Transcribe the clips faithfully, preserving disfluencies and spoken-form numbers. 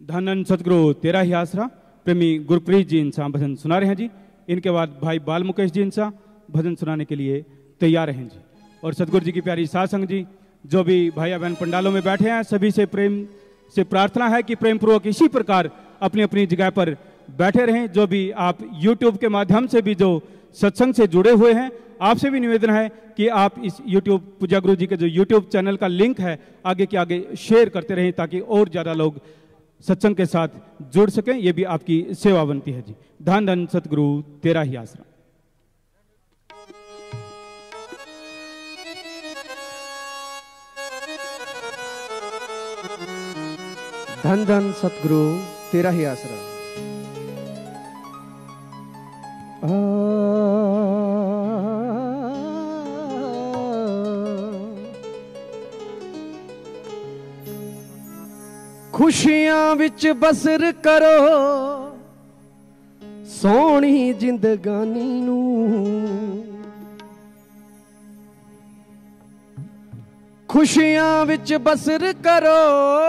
धन धन सतगुरु तेरा ही आसरा प्रेमी गुरप्रीत जी इनसा भजन सुना रहे हैं जी। इनके बाद भाई बाल मुकेश जी इनसा भजन सुनाने के लिए तैयार हैं जी। और सतगुरु जी की प्यारी साध संग जी जो भी भाई बहन पंडालों में बैठे हैं सभी से प्रेम से प्रार्थना है कि प्रेम पूर्वक इसी प्रकार अपनी अपनी जगह पर बैठे रहें। जो भी आप यूट्यूब के माध्यम से भी जो सत्संग से जुड़े हुए हैं आपसे भी निवेदन है कि आप इस यूट्यूब पूजा गुरु जी के जो यूट्यूब चैनल का लिंक है आगे के आगे शेयर करते रहें ताकि और ज़्यादा लोग सत्संग के साथ जुड़ सकें। ये भी आपकी सेवा बनती है जी। धन धन सतगुरु तेरा ही आसरा। धन धन सतगुरु तेरा ही आसरा। खुशियां विच बसर करो सोहनी जिंदगानी नू, खुशियां विच बसर करो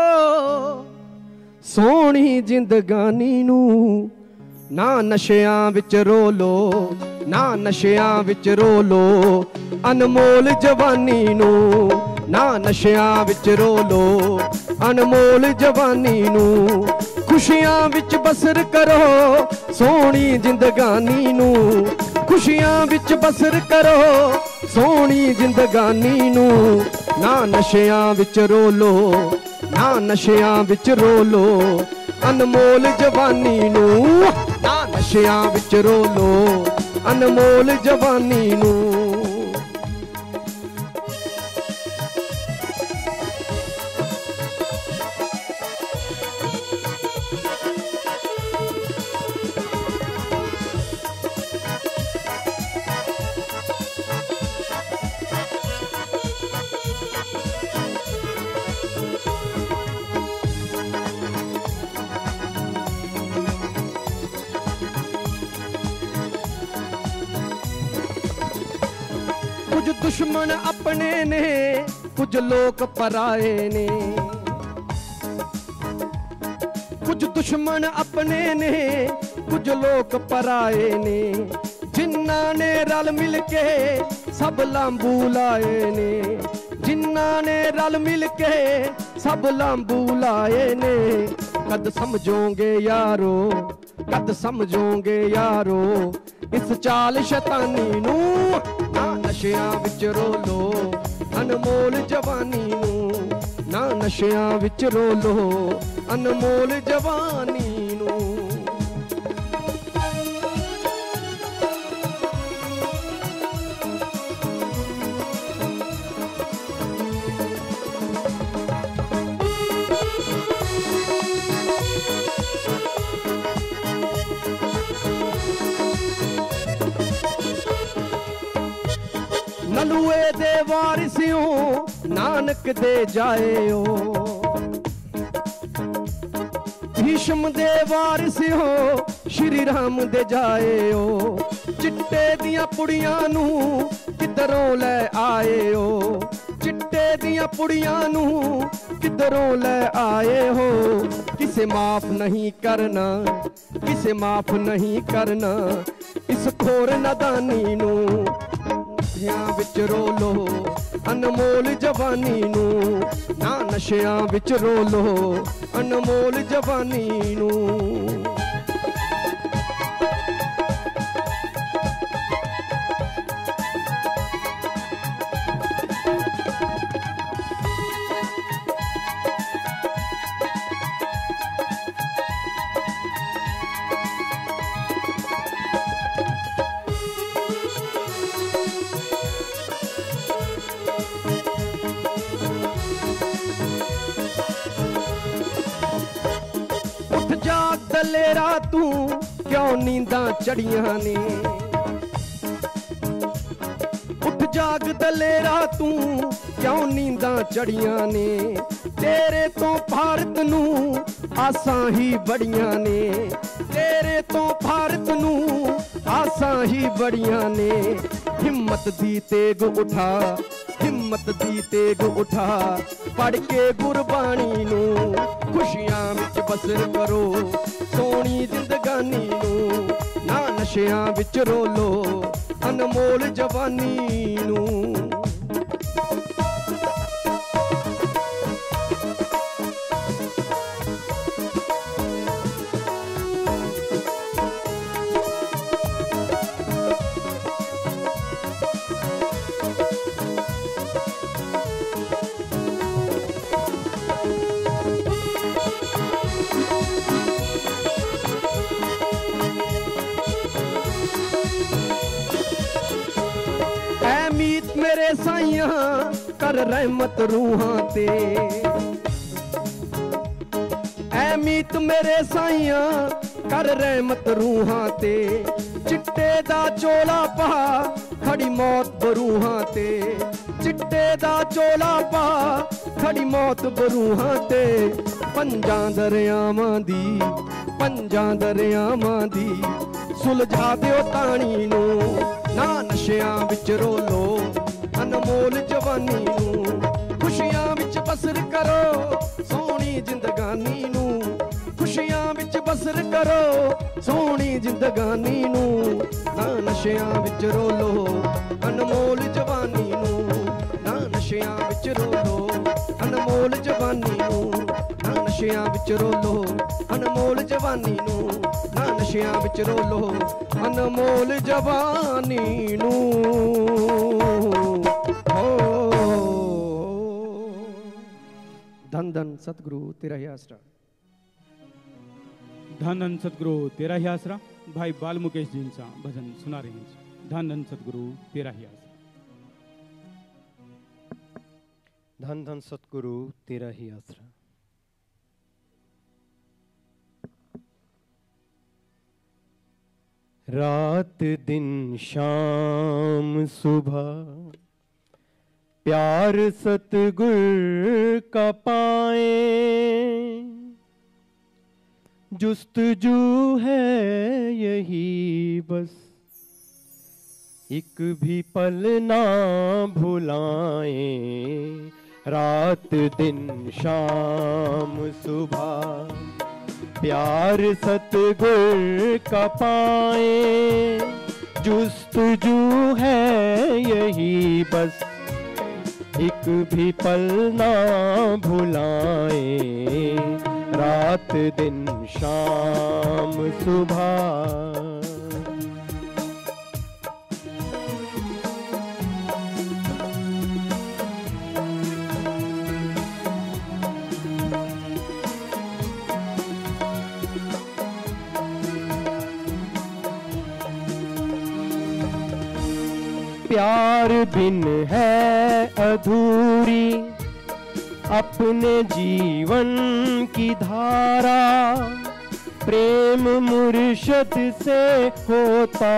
सोहनी जिंदगानी नू। ना नशियां विच रोलो ना नशियां विच रोलो अनमोल जवानी नू। ना नशियां विच रोलो अनमोल जवानी नू। खुशियां विच बसर करो सोहनी जिंदगानी नू। खुशियां विच बसर करो सोहनी जिंदगानी नू। ना नशियां विच रोलो ना नशियां विच रोलो अनमोल जवानी नू। ना नशियां विच रोलो अनमोल जवानी नू। कुछ दुश्मन अपने ने कुछ लोग पराए ने। कुछ दुश्मन अपने ने कुछ लोग पराए ने। जिन्ना ने रल मिल के सब लांबू लाए ने। जिन्ना ने रल मिल के सब लांबू लाए ने। कद समझोगे यारो कद समझोगे यारो इस चाल शैतानी नू। ना नशियां विच रोलो अनमोल जवानी नू। ना नशियां विच रोलो अनमोल जवानी नू। नलुए दे वारिसियों नानक दे जाएओ। भीष्म दे वारिसियों श्री राम दे जाएओ। चिट्टे दियां पुड़ियां नू किधरों ले आएओ। चिट्टे दियां पुड़ियां नू किधरों ले आए हो। किसे माफ नहीं करना किसे माफ नहीं करना इस खोर नादानी नू। नशियां विच रोलो अनमोल जवानी नू। ना नशियां विच रोलो अनमोल जवानी नू। दलेरा तू क्यों नींदा चढ़ियां ने। उठ जाग दलेरा तू क्यों नींदा चढ़ियां ने। तेरे तो भारत नू आसां ही बड़ियां ने। तेरे तो भारत नू आसां ही बड़ियां ने। हिम्मत दी तेग उठा हिम्मत दी तेग उठा पढ़ के गुरबाणी नू। खुशियां विच बसर करो सोहनी जिंदगानी नू ना नशियां विच रोलो अनमोल जवानी नू। मेरे साइया कर रहमत रूहां ते ऐ मीत मेरे साइया कर रहमत रूहां ते चिट्टे दा चोला पा खड़ी मौत बरूहां ते चिट्टे दा चोला पा खड़ी मौत बरूहां ते पंजां दरियावां दी पंजां दरियावां दी सुलझा दिओ ताणी नू ना नशियां विच रोलो अनमोल जवानी नू खुशियां विच बसर करो सोहनी जिंदगानी नू खुशियां विच बसर करो सोहनी जिंदगानी नू ना नशियां विच रोलो अनमोल जवानी नू ना नशियां विच रोलो अनमोल जवानी नू ना नशियां विच रोलो अनमोल जवानी नू ना नशियां विच रोलो अनमोल जवानी नू। धन धन सतगुरु तेरा ही आसरा। धन धन सतगुरु तेरा ही आसरा। भाई बाल मुकेश जी सा भजन सुना रहे हैं। धन धन सतगुरु तेरा ही आसरा। धन धन सतगुरु तेरा ही आसरा। रात दिन शाम सुबह प्यार सतगुर का पाए जुस्तजू है यही बस एक भी पल ना भुलाए। रात दिन शाम सुबह प्यार सतगुर का पाए जुस्तजू है यही बस एक भी पल ना भुलाए। रात दिन शाम सुबह प्यार बिन है अधूरी अपने जीवन की धारा प्रेम मुर्शद से होता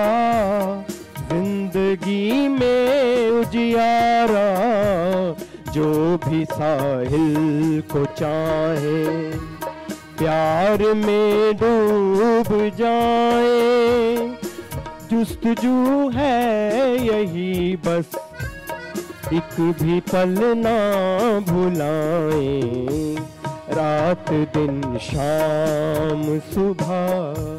जिंदगी में उजियारा। जो भी साहिल को चाहे प्यार में डूब जाए जुस्तजू है यही बस एक भी पल ना भुलाए। रात दिन शाम सुबह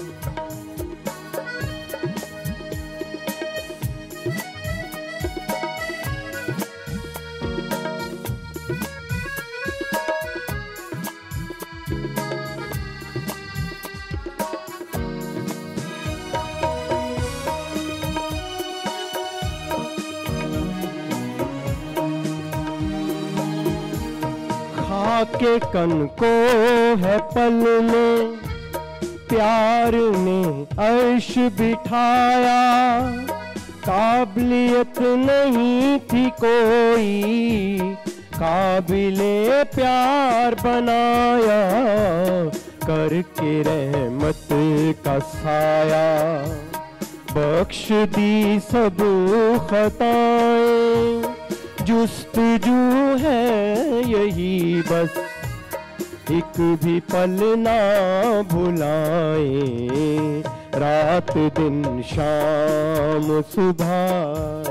के कन को है पल में प्यार ने अर्श बिठाया। काबिलियत नहीं थी कोई काबिले प्यार बनाया करके रहमत का साया। बख्श दी सब खताएं जुस्तजू है यही बस एक भी पल ना भुलाए। रात दिन शाम सुबह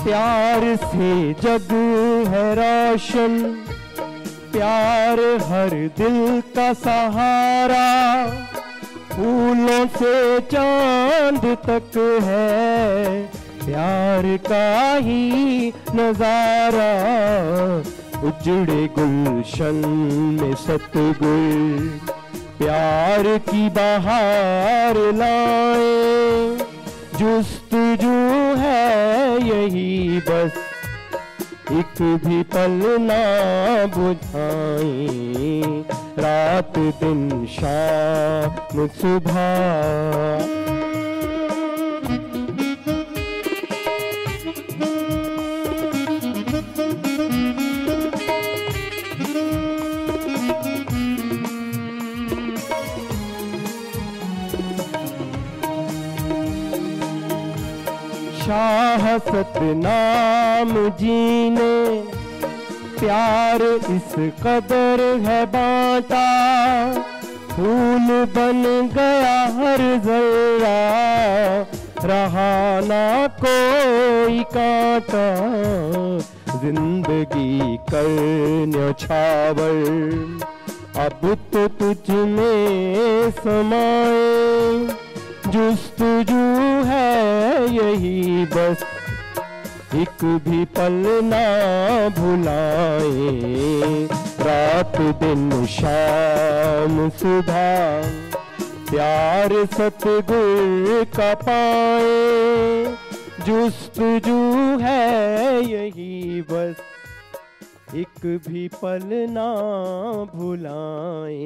प्यार से जग है रोशन, प्यार हर दिल का सहारा, फूलों से चांद तक है प्यार का ही नजारा। उजड़े गुलशन में सतगुल प्यार की बहार लाए, जुस्तजू है यही बस, एक भी पल ना बुझाए, रात दिन शाम सुबह। शाह सतनाम जी ने प्यार इस कदर है बांटा, फूल बन गया हर जरा, रहा ना कोई कांटा। जिंदगी कर न्यौछावर, अब तो तुझ में समाए, जुस्तजू है यही बस, एक भी पल ना भुलाए, रात दिन शाम सुबह, प्यार सतगुर का पाए, जुस्तजू है यही बस, एक भी पल ना भुलाए।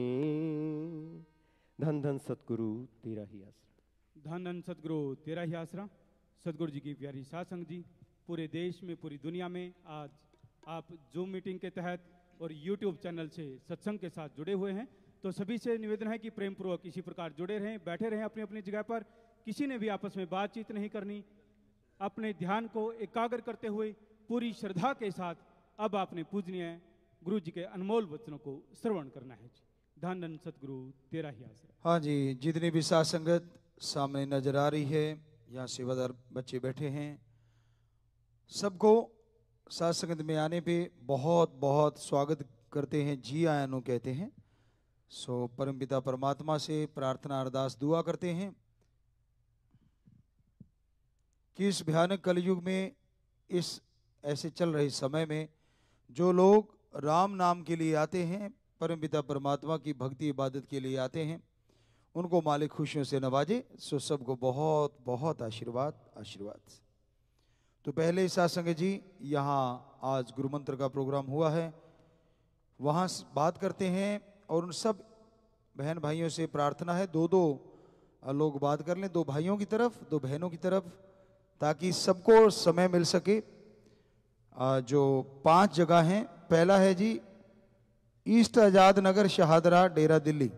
धन धन सतगुरु तेरा ही आसरा। धन धन सतगुरु तेरा ही आसरा। सतगुरु जी की प्यारी साध संगत जी, पूरे देश में पूरी दुनिया में आज आप जूम मीटिंग के तहत और यूट्यूब चैनल से सत्संग के साथ जुड़े हुए हैं, तो सभी से निवेदन है कि प्रेम पूर्वक इसी प्रकार जुड़े रहें, बैठे रहें अपनी अपनी जगह पर। किसी ने भी आपस में बातचीत नहीं करनी, अपने ध्यान को एकाग्र करते हुए पूरी श्रद्धा के साथ अब आपने पूजनीय गुरु जी के अनमोल वचनों को श्रवण करना है। धन धन सतगुरु तेरा ही आसरा। हाँ जी, जितनी भी साध संगत सामने नजर आ रही है, यहाँ सेवादार बच्चे बैठे हैं, सबको साध संगत में आने पे बहुत बहुत स्वागत करते हैं, जी आयानो कहते हैं। सो परमपिता परमात्मा से प्रार्थना अरदास दुआ करते हैं कि इस भयानक कलयुग में, इस ऐसे चल रहे समय में जो लोग राम नाम के लिए आते हैं, परमपिता परमात्मा की भक्ति इबादत के लिए आते हैं, उनको मालिक खुशियों से नवाजे। सो सबको बहुत बहुत आशीर्वाद आशीर्वाद। तो पहले साध संगत जी, यहाँ आज गुरु मंत्र का प्रोग्राम हुआ है, वहाँ बात करते हैं और उन सब बहन भाइयों से प्रार्थना है दो दो लोग बात कर लें, दो भाइयों की तरफ दो बहनों की तरफ, ताकि सबको समय मिल सके। जो पांच जगह हैं, पहला है जी ईस्ट आजाद नगर शहादरा डेरा दिल्ली।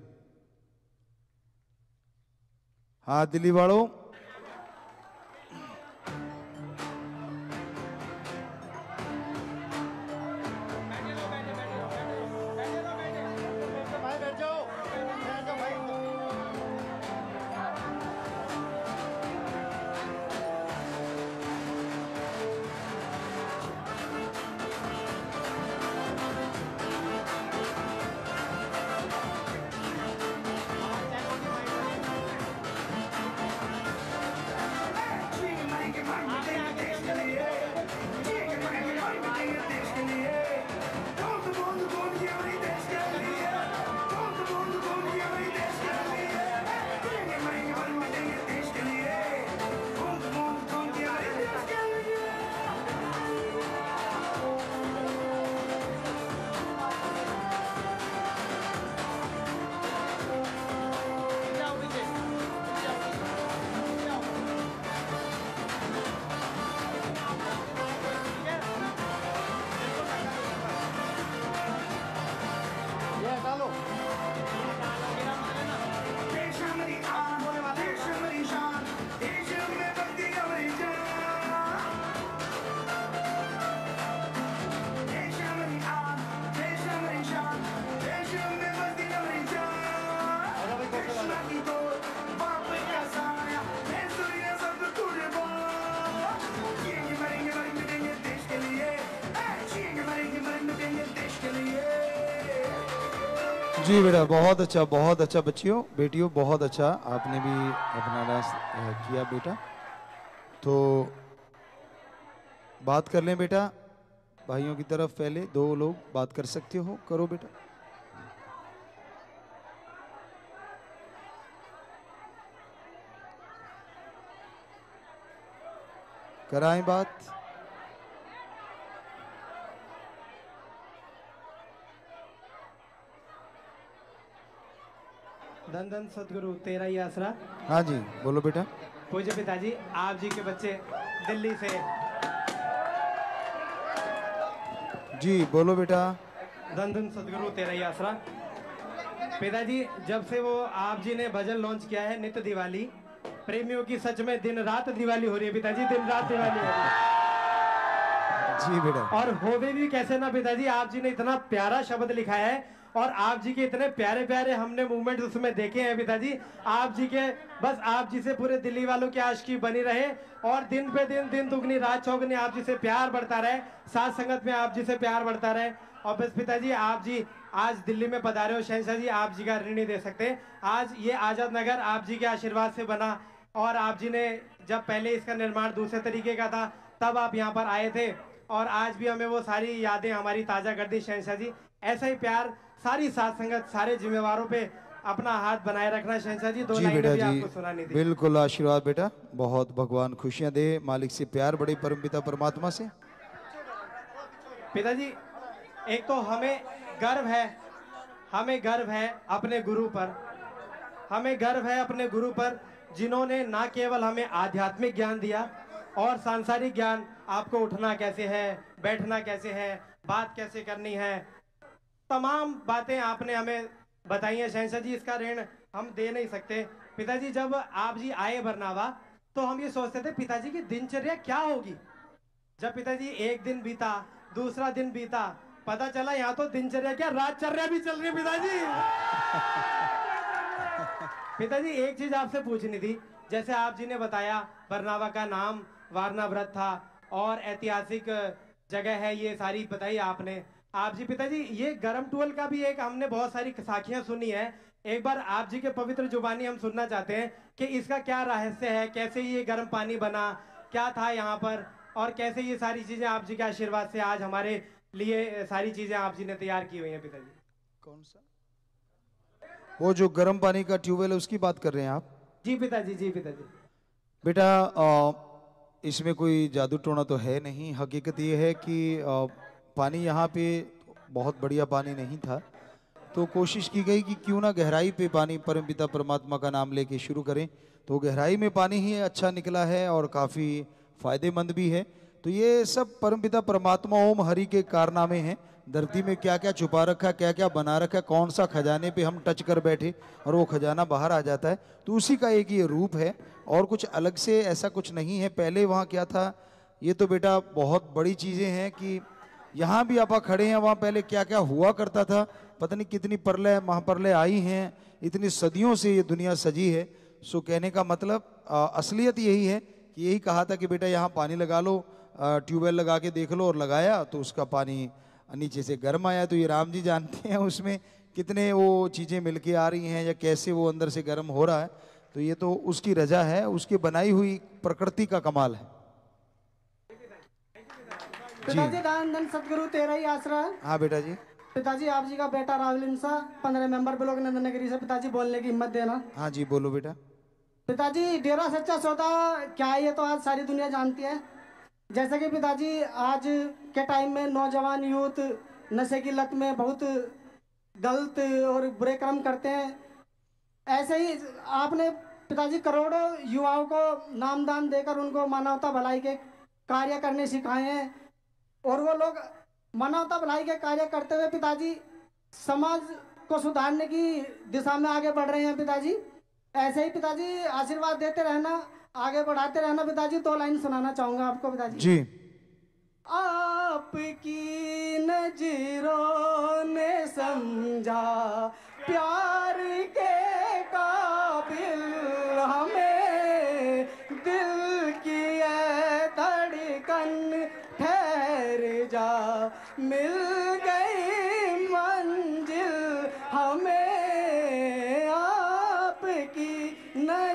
हाँ दिल्ली वालों, जी बेटा, बहुत अच्छा, बहुत अच्छा बच्चियों, बेटियों, बहुत अच्छा, आपने भी अपना डांस किया बेटा। तो बात कर लें बेटा, भाइयों की तरफ पहले दो लोग बात कर सकते हो, करो बेटा। कराएं बात। धन धन सतगुरु तेरा ही आसरा। हाँ जी, बोलो बेटा। पूज्य पिताजी, आप जी के बच्चे दिल्ली से। जी बोलो बेटा। धन धन सतगुरु तेरा ही आसरा। पिताजी, जब से वो आप जी ने भजन लॉन्च किया है नित्य दिवाली, प्रेमियों की सच में दिन रात दिवाली हो रही है पिताजी, दिन रात दिवाली हो रही है। जी बेटा। और होवे भी कैसे ना पिताजी, आप जी ने इतना प्यारा शब्द लिखा है और आप जी के इतने प्यारे प्यारे हमने मूवमेंट उसमें देखे हैं पिताजी। आप जी के, बस आप जी से पूरे दिल्ली वालों की आशिकी बनी रहे और दिन पे दिन, दिन दुगनी रात चौगनी आप जी से प्यार बढ़ता रहे, साथ संगत में आप जी से प्यार बढ़ता रहे। और बस पिताजी, आप जी आज दिल्ली में पधारे हो, शहंशाह जी आप जी का ऋण नहीं दे सकते। आज ये आजाद नगर आप जी के आशीर्वाद से बना और आप जी ने जब पहले इसका निर्माण दूसरे तरीके का था तब आप यहाँ पर आए थे और आज भी हमें वो सारी यादें हमारी ताजा कर दी शहंशाह जी। ऐसा ही प्यार सारी साथ संगत, सारे जिम्मेवारों पे अपना हाथ बनाए रखना शहंशाह जी। दो जी लाइनें बेटा भी जी, आपको सुनानी थी। बिल्कुल आशीर्वाद बेटा, बहुत भगवान खुशियां दे, मालिक से प्यार बड़े, परमपिता परमात्मा से। पिताजी, एक तो हमें गर्व है, हमें गर्व है अपने गुरु पर, हमें गर्व है अपने गुरु पर जिन्होंने ना केवल हमें आध्यात्मिक ज्ञान दिया और सांसारिक ज्ञान, आपको उठना कैसे है, बैठना कैसे है, बात कैसे करनी है, तमाम बातें आपने हमें बताई हैं शहंशाह जी। इसका ऋण हम दे नहीं सकते। पिताजी, जब आप जी आए बरनावा तो हम ये सोचते थे पिताजी की दिनचर्या क्या होगी। जब पिताजी एक दिन बीता, दूसरा दिन बीता, पता चला यहाँ तो दिनचर्या क्या राजचर्या भी चल रही है पिताजी। पिताजी, एक चीज आपसे पूछनी थी, जैसे आप जी ने बताया बरनावा का नाम वारना व्रत था और ऐतिहासिक जगह है, ये सारी बताई आपने। आप जी पिताजी, ये गरम टुअल का भी एक हमने बहुत सारी साखियां सुनी है, एक बार आप जी के पवित्र जुबानी हम सुनना चाहते हैं कि इसका क्या रहस्य है, कैसे ये गर्म पानी बना, क्या था यहाँ पर और कैसे ये सारी चीजें आप जी के आशीर्वाद से आज हमारे लिए सारी चीजें आप जी ने तैयार की हुई हैं पिताजी। कौन सा? वो जो गर्म पानी का ट्यूबवेल है उसकी बात कर रहे हैं आप? जी पिताजी, जी पिताजी। बेटा, आ, इसमें कोई जादू टोना तो है नहीं। हकीकत ये है कि आ, पानी यहाँ पे बहुत बढ़िया पानी नहीं था, तो कोशिश की गई कि क्यों ना गहराई पे पानी परमपिता परमात्मा का नाम लेके शुरू करें, तो गहराई में पानी ही अच्छा निकला है और काफ़ी फायदेमंद भी है। तो ये सब परमपिता परमात्मा ओम हरि के कारनामे हैं। धरती में क्या क्या छुपा रखा, क्या क्या बना रखा, कौन सा खजाने पे हम टच कर बैठे और वो खजाना बाहर आ जाता है, तो उसी का एक ये रूप है और कुछ अलग से ऐसा कुछ नहीं है। पहले वहाँ क्या था, ये तो बेटा बहुत बड़ी चीज़ें हैं कि यहाँ भी आप खड़े हैं, वहाँ पहले क्या क्या हुआ करता था, पता नहीं कितनी प्रलय महाप्रलय आई हैं, इतनी सदियों से ये दुनिया सजी है। सो कहने का मतलब आ, असलियत यही है कि यही कहा था कि बेटा यहाँ पानी लगा लो, ट्यूबवेल लगा के देख लो, और लगाया तो उसका पानी नीचे से गर्म आया। तो ये राम जी जानते हैं उसमें कितने वो चीज़ें मिलके आ रही हैं या कैसे वो अंदर से गर्म हो रहा है, तो ये तो उसकी रजा है, उसकी बनाई हुई प्रकृति का कमाल है। पिताजी, दान धन सतगुरु तेरा ही आसरा है। हाँ बेटा जी। पिताजी, आप जी का बेटा राहुल इंसा पंद्रह मेंबर ब्लॉक नंदन नगरी से, पिताजी बोलने की हिम्मत देना। हाँ जी, बोलो बेटा। पिताजी, डेरा सच्चा सौदा क्या है ये तो आज सारी दुनिया जानती है। जैसे कि पिताजी आज के टाइम में नौजवान यूथ नशे की लत में बहुत गलत और बुरे कर्म करते हैं, ऐसे ही आपने पिताजी करोड़ों युवाओं को नामदान देकर उनको मानवता भलाई के कार्य करने सिखाए हैं और वो लोग मानवता भलाई के कार्य करते हुए पिताजी समाज को सुधारने की दिशा में आगे बढ़ रहे हैं। पिताजी ऐसे ही पिताजी आशीर्वाद देते रहना, आगे बढ़ाते रहना। पिताजी दो लाइन सुनाना चाहूंगा आपको पिताजी जी। आपकी नजरों ने समझा प्यार के काबिल हमें, दिल की है धड़कन ठहर जा, मिल गई मंजिल हमें। की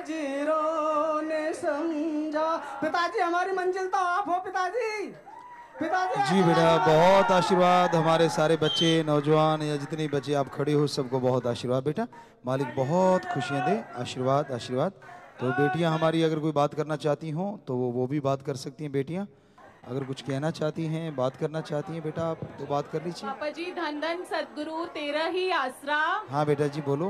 नजरों ने समझा। पिताजी हमारी मंजिल तो आप हो पिताजी। पिताजी जी बेटा, बहुत आशीर्वाद। हमारे सारे बच्चे, नौजवान या जितने बच्चे आप खड़े हो, सबको बहुत आशीर्वाद बेटा। मालिक बहुत खुशियां दे। आशीर्वाद आशीर्वाद। तो बेटियां हमारी अगर कोई बात करना चाहती हों तो वो वो भी बात कर सकती हैं। बेटियां अगर कुछ कहना चाहती हैं, बात करना चाहती हैं बेटा, आप तो बात कर लीजिए। पापा जी, धन धन सतगुरु तेरा ही आसरा। हाँ बेटा जी बोलो।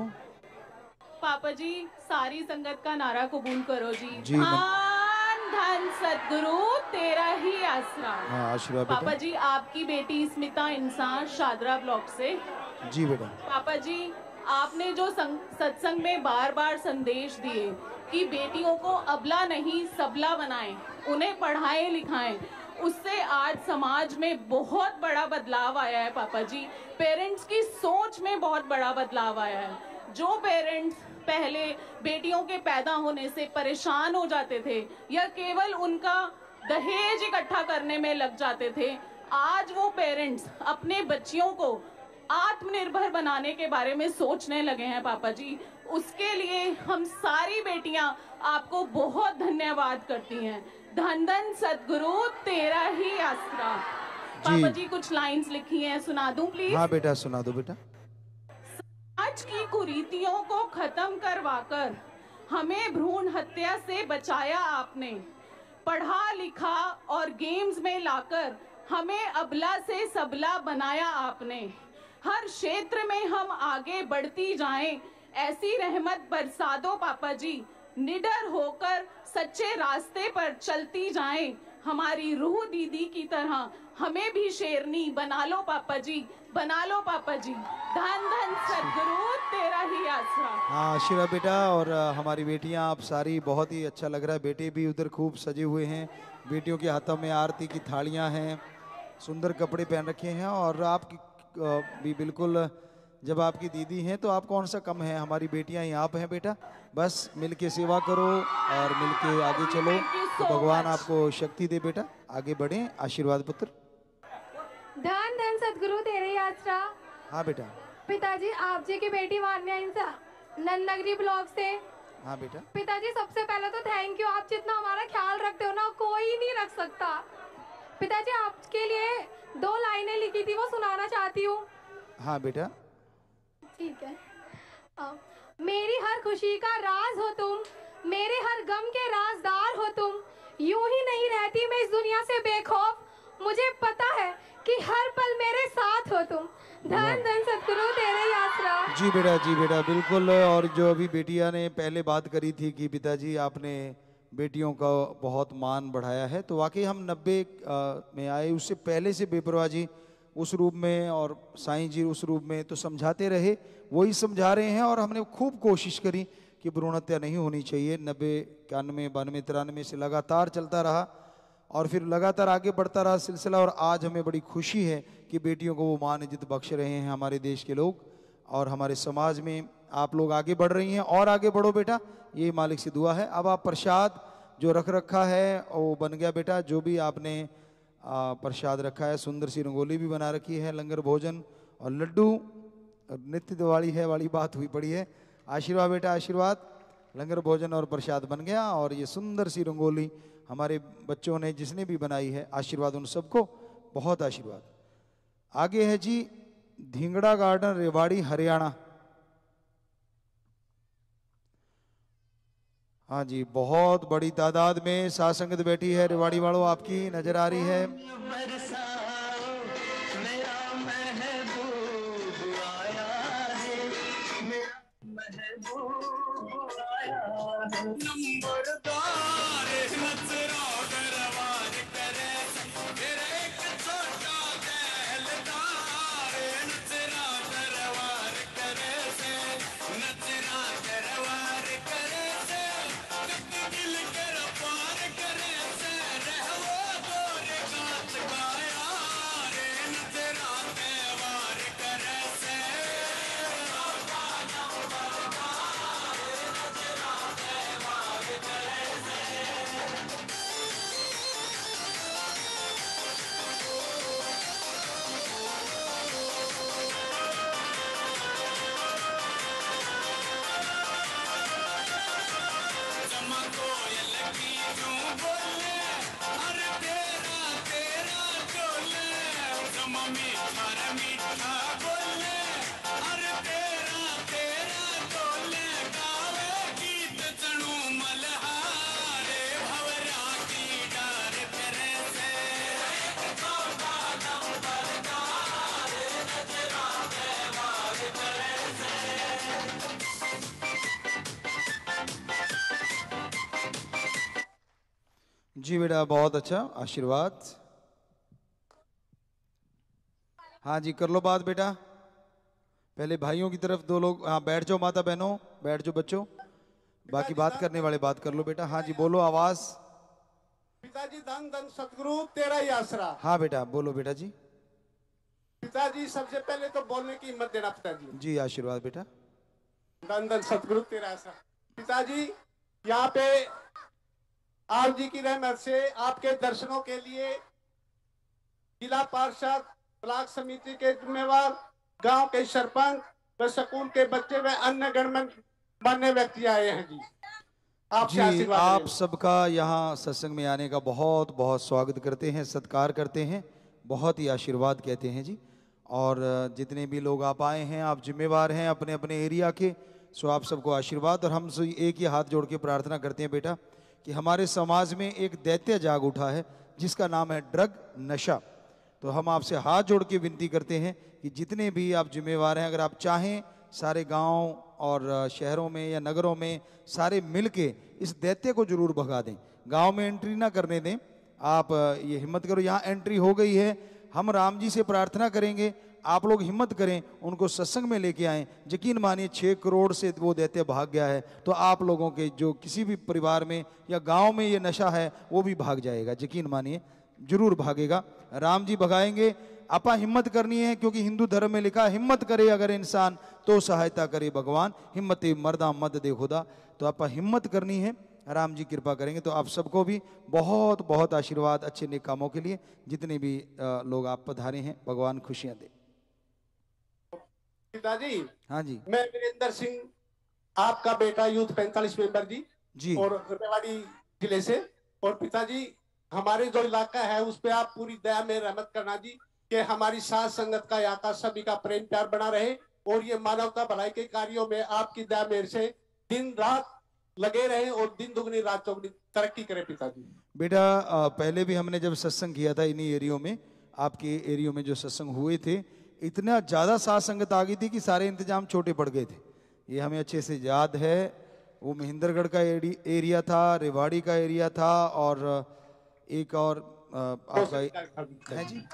पापा जी, सारी संगत का नारा कबूल करो जी। जी, धन धन सतगुरु तेरा ही आसरा। हाँ आशीर्वाद बेटा। पापा जी, आपकी बेटी स्मिता इंसान शादरा ब्लॉक से। जी बेटा। पापा जी, आपने जो सत्संग में बार बार संदेश दिए कि बेटियों को अबला नहीं सबला बनाएं, उन्हें पढ़ाएं लिखाएं, उससे आज समाज में बहुत बड़ा बदलाव आया है। पापा जी, पेरेंट्स की सोच में बहुत बड़ा बदलाव आया है। जो पेरेंट्स पहले बेटियों के पैदा होने से परेशान हो जाते थे या केवल उनका दहेज इकट्ठा करने में लग जाते थे, आज वो पेरेंट्स अपने बच्चियों को आत्मनिर्भर बनाने के बारे में सोचने लगे हैं। पापा जी, उसके लिए हम सारी बेटियां आपको बहुत धन्यवाद करती हैं। धन धन सतगुरु तेरा ही आसरा। पापा जी कुछ लाइंस लिखी हैं, सुना दूं प्लीज? हाँ बेटा सुना दो बेटा। समाज की कुरीतियों को खत्म करवाकर हमें भ्रूण हत्या से बचाया आपने। पढ़ा लिखा और गेम्स में लाकर हमें अबला से सबला बनाया आपने। हर क्षेत्र में हम आगे बढ़ती जाएं, ऐसी रहमत बरसा दो पापा जी। निडर होकर सच्चे रास्ते पर चलती जाएं, हमारी रूह दीदी की तरह हमें भी शेरनी बना लो पापा जी, बना लो पापा जी। धन धन सतगुरु तेरा ही आसरा। हाँ आशीर्वाद बेटा। और हमारी बेटियां आप सारी, बहुत ही अच्छा लग रहा है। बेटे भी उधर खूब सजे हुए हैं, बेटियों के हाथों में आरती की थालियां हैं, सुंदर कपड़े पहन रखे हैं। और आपकी भी बिल्कुल, जब आपकी दीदी हैं तो आप कौन सा कम है। हमारी बेटियां यहाँ पे हैं बेटा, बस मिलके सेवा करो और मिलके आगे चलो, तो भगवान आपको शक्ति दे बेटा, आगे बढ़े। आशीर्वाद पुत्र। धन धन सतगुरु तेरे ही आसरा। हाँ बेटा। पिताजी, आप जी की बेटी मान्या इंसा नंदनगरी ब्लॉक से। हाँ बेटा। पिताजी, सबसे पहले तो थैंक यू, आप जितना हमारा ख्याल रखते हो ना कोई नहीं रख सकता। पिताजी, आपके लिए दो लाइनें लिखी थी, वो सुनाना चाहती हूँ। हाँ बेटा। ठीक है। आ, मेरी हर खुशी का राज हो तुम, मेरे हर गम के राजदार हो तुम। यूं ही नहीं रहती मैं इस दुनिया से बेखौफ, मुझे पता है कि हर पल मेरे साथ हो तुम। धन धन सतगुरु तेरे ही आसरा। जी बेटा, जी बेटा बिल्कुल। और जो अभी बेटिया ने पहले बात करी थी कि पिताजी आपने बेटियों का बहुत मान बढ़ाया है, तो वाकई हम नब्बे में आए, उससे पहले से बेपरवाह जी उस रूप में और साईं जी उस रूप में तो समझाते रहे, वही समझा रहे हैं। और हमने खूब कोशिश करी कि भ्रूण हत्या नहीं होनी चाहिए। नब्बे इक्यानवे बानवे तिरानवे से लगातार चलता रहा और फिर लगातार आगे बढ़ता रहा सिलसिला। और आज हमें बड़ी खुशी है कि बेटियों को वो मान इज्जत बख्श रहे हैं हमारे देश के लोग, और हमारे समाज में आप लोग आगे बढ़ रही हैं। और आगे बढ़ो बेटा, ये मालिक से दुआ है। अब आप प्रसाद जो रख रखा है वो बन गया बेटा, जो भी आपने प्रसाद रखा है, सुंदर सी रंगोली भी बना रखी है, लंगर भोजन और लड्डू, नित्य दिवाली है वाली बात हुई पड़ी है। आशीर्वाद बेटा आशीर्वाद। लंगर भोजन और प्रसाद बन गया, और ये सुंदर सी रंगोली हमारे बच्चों ने जिसने भी बनाई है, आशीर्वाद उन सबको, बहुत आशीर्वाद। आगे है जी धिंगड़ा गार्डन, रेवाड़ी, हरियाणा। हाँ जी, बहुत बड़ी तादाद में साथ संगत बैठी है। रेवाड़ी वालों आपकी नजर आ रही है। जी बेटा, बहुत अच्छा, आशीर्वाद। हाँ जी, कर लो बात बेटा। पहले भाइयों की तरफ दो लोग, हाँ बैठ जाओ माता बहनों, बैठ जाओ बच्चों, बाकी बात करने वाले बात कर लो बेटा। हाँ जी बोलो, आवाज। पिताजी धन धन सतगुरु तेरा ही आसरा। हाँ बेटा बोलो बेटा जी। पिताजी सबसे पहले तो बोलने की हिम्मत देना पिताजी। जी आशीर्वाद बेटा। धन धन सतगुरु तेरा आसरा। पिताजी यहाँ पे आप जी की रहमत से आपके दर्शनों के लिए जिला पार्षद, ब्लॉक समिति के जिम्मेवार, गांव के सरपंच व स्कूल के बच्चे व अन्य गणमान्य व्यक्ति आए हैं जी। आपसे जी आशीर्वाद आप सबका यहाँ सत्संग में आने का बहुत बहुत स्वागत करते हैं, सत्कार करते हैं, बहुत ही आशीर्वाद कहते हैं जी। और जितने भी लोग आप आए हैं, आप जिम्मेवार हैं अपने अपने एरिया के, सो आप सबको आशीर्वाद। और हम एक ही हाथ जोड़ के प्रार्थना करते हैं बेटा कि हमारे समाज में एक दैत्य जाग उठा है जिसका नाम है ड्रग नशा। तो हम आपसे हाथ जोड़ के विनती करते हैं कि जितने भी आप जिम्मेवार हैं, अगर आप चाहें सारे गांव और शहरों में या नगरों में सारे मिलके इस दैत्य को जरूर भगा दें, गांव में एंट्री ना करने दें। आप ये हिम्मत करो, यहाँ एंट्री हो गई है, हम राम जी से प्रार्थना करेंगे, आप लोग हिम्मत करें, उनको सत्संग में लेके आएं। यकीन मानिए छः करोड़ से वो दैत्य भाग गया है, तो आप लोगों के जो किसी भी परिवार में या गांव में ये नशा है वो भी भाग जाएगा, यकीन मानिए जरूर भागेगा। राम जी भगाएंगे। आपा हिम्मत करनी है, क्योंकि हिंदू धर्म में लिखा हिम्मत करे अगर इंसान तो सहायता करे भगवान, हिम्मत मर्दा मद दे खुदा। तो आपा हिम्मत करनी है, राम जी कृपा करेंगे। तो आप सबको भी बहुत बहुत आशीर्वाद अच्छे नेक कामों के लिए, जितने भी लोग आप पधारे हैं, भगवान खुशियां दे। पिताजी हाँ जी, मैं वीरेंद्र सिंह, आपका बेटा, यूथ पैंतालीस मेंबर जी जी और रेवाड़ी जिले से। और पिताजी हमारे जो इलाका है उस पे आप पूरी दया में रहमत करना जी, कि हमारी साथ संगत का, यहाँ का सभी का प्रेम प्यार बना रहे और ये मानवता भलाई के कार्यों में आपकी दया मेरे से दिन रात लगे रहे और दिन दुगनी रात चौगनी तरक्की करे पिताजी। बेटा पहले भी हमने जब सत्संग किया था इन्हीं एरियो में, आपके एरियो में जो सत्संग हुए थे, इतना ज़्यादा साथ संगत आ गई थी कि सारे इंतजाम छोटे पड़ गए थे। ये हमें अच्छे से याद है। वो महेंद्रगढ़ का एरिया था, रेवाड़ी का एरिया था, और एक और आपका है जी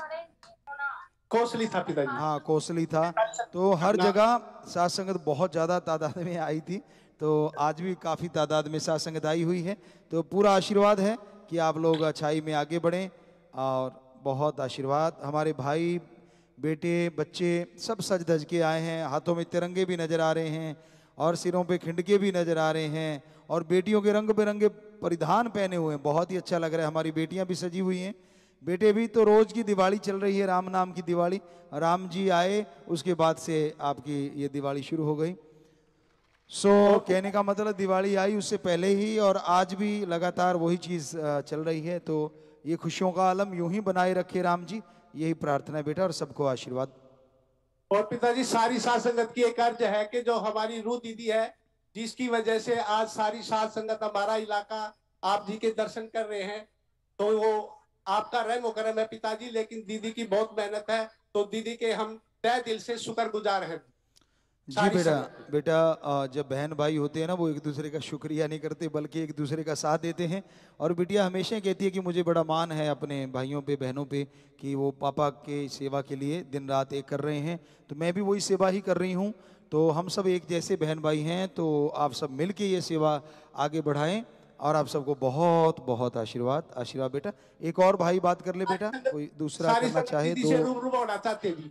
कोसली था पिताजी। हाँ कोसली था। तो हर जगह साथ संगत बहुत ज़्यादा तादाद में आई थी, तो आज भी काफ़ी तादाद में साथ संगत आई हुई है। तो पूरा आशीर्वाद है कि आप लोग अच्छाई में आगे बढ़ें, और बहुत आशीर्वाद। हमारे भाई बेटे बच्चे सब सज धज के आए हैं, हाथों में तिरंगे भी नज़र आ रहे हैं और सिरों पे खिंडके भी नज़र आ रहे हैं, और बेटियों के रंग बिरंगे परिधान पहने हुए हैं, बहुत ही अच्छा लग रहा है। हमारी बेटियां भी सजी हुई हैं, बेटे भी। तो रोज़ की दिवाली चल रही है, राम नाम की दिवाली। राम जी आए उसके बाद से आपकी ये दिवाली शुरू हो गई। सो so, कहने का मतलब दिवाली आई उससे पहले ही, और आज भी लगातार वही चीज़ चल रही है। तो ये खुशियों का आलम यूं ही बनाए रखे राम जी, यही प्रार्थना है बेटा, और सबको आशीर्वाद। और पिताजी सारी साथ संगत की एक अर्ज है कि जो हमारी रू दीदी है, जिसकी वजह से आज सारी साथ संगत हमारा इलाका आप जी के दर्शन कर रहे हैं, तो वो आपका रहम करम है पिताजी। लेकिन दीदी की बहुत मेहनत है, तो दीदी के हम तहे दिल से शुक्रगुजार हैं जी। बेटा बेटा जब बहन भाई होते हैं ना, वो एक दूसरे का शुक्रिया नहीं करते बल्कि एक दूसरे का साथ देते हैं। और बिटिया हमेशा कहती है कि मुझे बड़ा मान है अपने भाइयों पे, बहनों पे, कि वो पापा के सेवा के लिए दिन रात एक कर रहे हैं। तो मैं भी वही सेवा ही कर रही हूँ। तो हम सब एक जैसे बहन भाई हैं, तो आप सब मिल के ये सेवा आगे बढ़ाएं, और आप सबको बहुत बहुत आशीर्वाद। आशीर्वाद बेटा। एक और भाई बात कर ले बेटा, कोई दूसरा करना चाहे तो। रूबरू होना चाहते हैं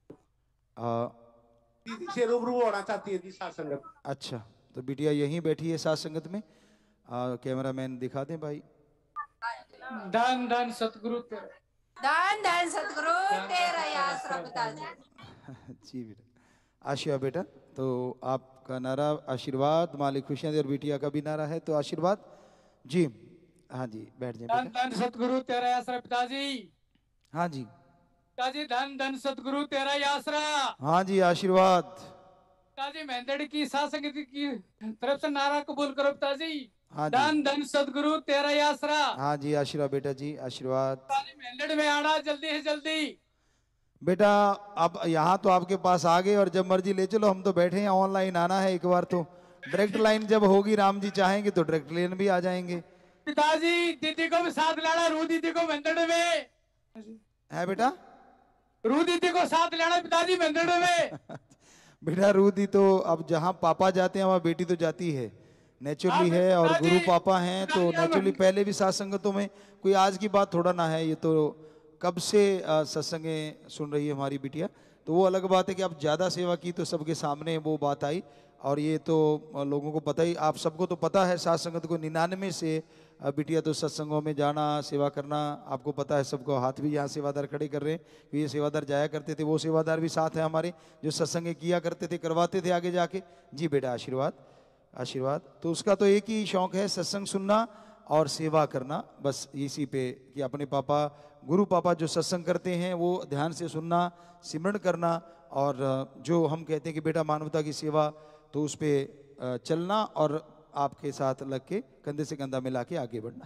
दीदी से रूबरू होना चाहती है जी साथ संगत। अच्छा, तो बिटिया यहीं बैठी है साथ संगत में। कैमरामैन दिखा दें भाई। धन धन सतगुरु तेरा, धन धन सतगुरु तेरा आसरा पिताजी। जी बेटा, आशीर्वाद बेटा। तो आपका नारा आशीर्वाद, मालिक खुशियां दे, और बिटिया का भी नारा है तो आशीर्वाद जी। हाँ जी बैठ जाए। धन धन सतगुरु तेरा आसरा पिताजी। हाँ जी पिताजी, धन धन सतगुरु तेरा आसरा। हाँ जी आशीर्वाद। पिताजी मेंदड़ की साथ संगत की तरफ से नारा कबूल करो पिताजी। हाँ जी। धन धन सतगुरु तेरा आसरा। हाँ जी आशीर्वाद बेटा जी, आशीर्वाद। पिताजी मेंदड़ में आना जल्दी है जल्दी। बेटा अब यहाँ तो आपके पास आ गए, और जब मर्जी ले चलो, हम तो बैठे हैं। ऑनलाइन आना है एक बार, तो डायरेक्ट लाइन जब होगी, राम जी चाहेंगे तो डायरेक्ट लाइन भी आ जाएंगे। पिताजी दीदी को भी साथ लाना, रू दीदी को बंदड़ में है बेटा, रू दीदी को साथ लाना पिताजी बंदड़ में। बेटा रूदी तो अब जहाँ पापा जाते हैं वहाँ बेटी तो जाती है, नेचुरली है। और गुरु पापा हैं तो नेचुरली पहले भी सत्संगतों में, कोई आज की बात थोड़ा ना है, ये तो कब से सत्संगें सुन रही है हमारी बिटिया। तो वो अलग बात है कि अब ज़्यादा सेवा की तो सबके सामने वो बात आई। और ये तो लोगों को पता ही, आप सबको तो पता है सत्संगत को निन्यानवे से बिटिया तो सत्संगों में जाना, सेवा करना, आपको पता है सबको। हाथ भी यहाँ सेवादार खड़े कर रहे हैं, ये सेवादार जाया करते थे, वो सेवादार भी साथ है हमारे जो सत्संग किया करते थे, करवाते थे आगे जाके। जी बेटा आशीर्वाद आशीर्वाद। तो उसका तो एक ही शौक है, सत्संग सुनना और सेवा करना, बस इसी पे कि अपने पापा गुरु पापा जो सत्संग करते हैं वो ध्यान से सुनना, सिमरण करना, और जो हम कहते हैं कि बेटा मानवता की सेवा, तो उस पर चलना और आपके साथ लग के कंधे से कंधा मिला के आगे बढ़ना।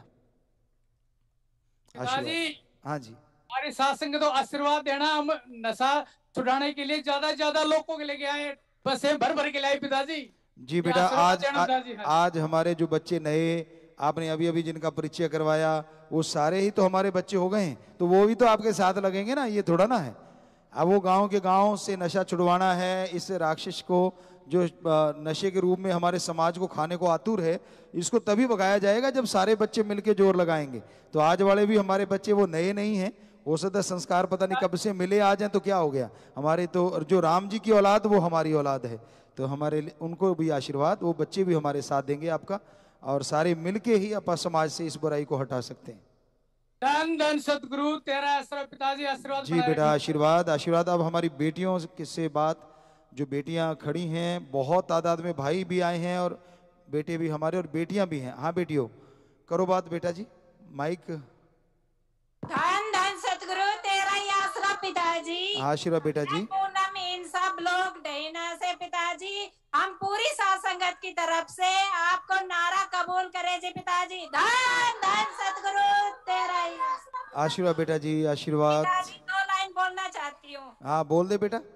पिताजी हाँ जी, हमारे सत्संग तो आशीर्वाद देना, हम नशा छुड़ाने के लिए ज्यादा ज्यादा लोगों के लेके आए, बस भर भर के लाए पिताजी। जी बेटा आज आज हमारे जो बच्चे नए आपने अभी अभी जिनका परिचय करवाया वो सारे ही तो हमारे बच्चे हो गए हैं, तो वो भी तो आपके साथ लगेंगे ना, ये थोड़ा ना है। अब वो गांव के गांव से नशा छुड़वाना है, इस राक्षस को जो नशे के रूप में हमारे समाज को खाने को आतुर है, इसको तभी भगाया जाएगा जब सारे बच्चे मिलके जोर लगाएंगे। तो आज वाले भी हमारे बच्चे वो नए नहीं हैं, हो सकता है संस्कार पता नहीं कब से मिले आ जाए तो क्या हो गया। हमारे तो जो राम जी की औलाद वो हमारी औलाद है, तो हमारे उनको भी आशीर्वाद, वो बच्चे भी हमारे साथ देंगे आपका, और सारे मिलके ही अपना समाज से इस बुराई को हटा सकते हैं। धन धन सतगुरु तेरा आशीर्वाद पिताजी, आशीर्वाद। जी बेटा आशीर्वाद आशीर्वाद। अब हमारी बेटियों से बात, जो बेटियां खड़ी हैं बहुत तादाद में, भाई भी आए हैं और बेटे भी हमारे और बेटियां भी हैं। हाँ बेटियों करो बात बेटा जी, माइक। धन धन सतगुरु तेरा ही आसरा पिताजी, आशीर्वाद बेटा जी। पूनम इन सब लोग डहीना से पिताजी, हम पूरी साथ संगत की तरफ से आपको नारा कबूल करे जी पिताजी। धन धन सतगुरु तेरा ही आशीर्वाद बेटा जी, आशीर्वाद। पिताजी दो लाइन बोलना चाहती हूँ। हाँ बोल दे बेटा।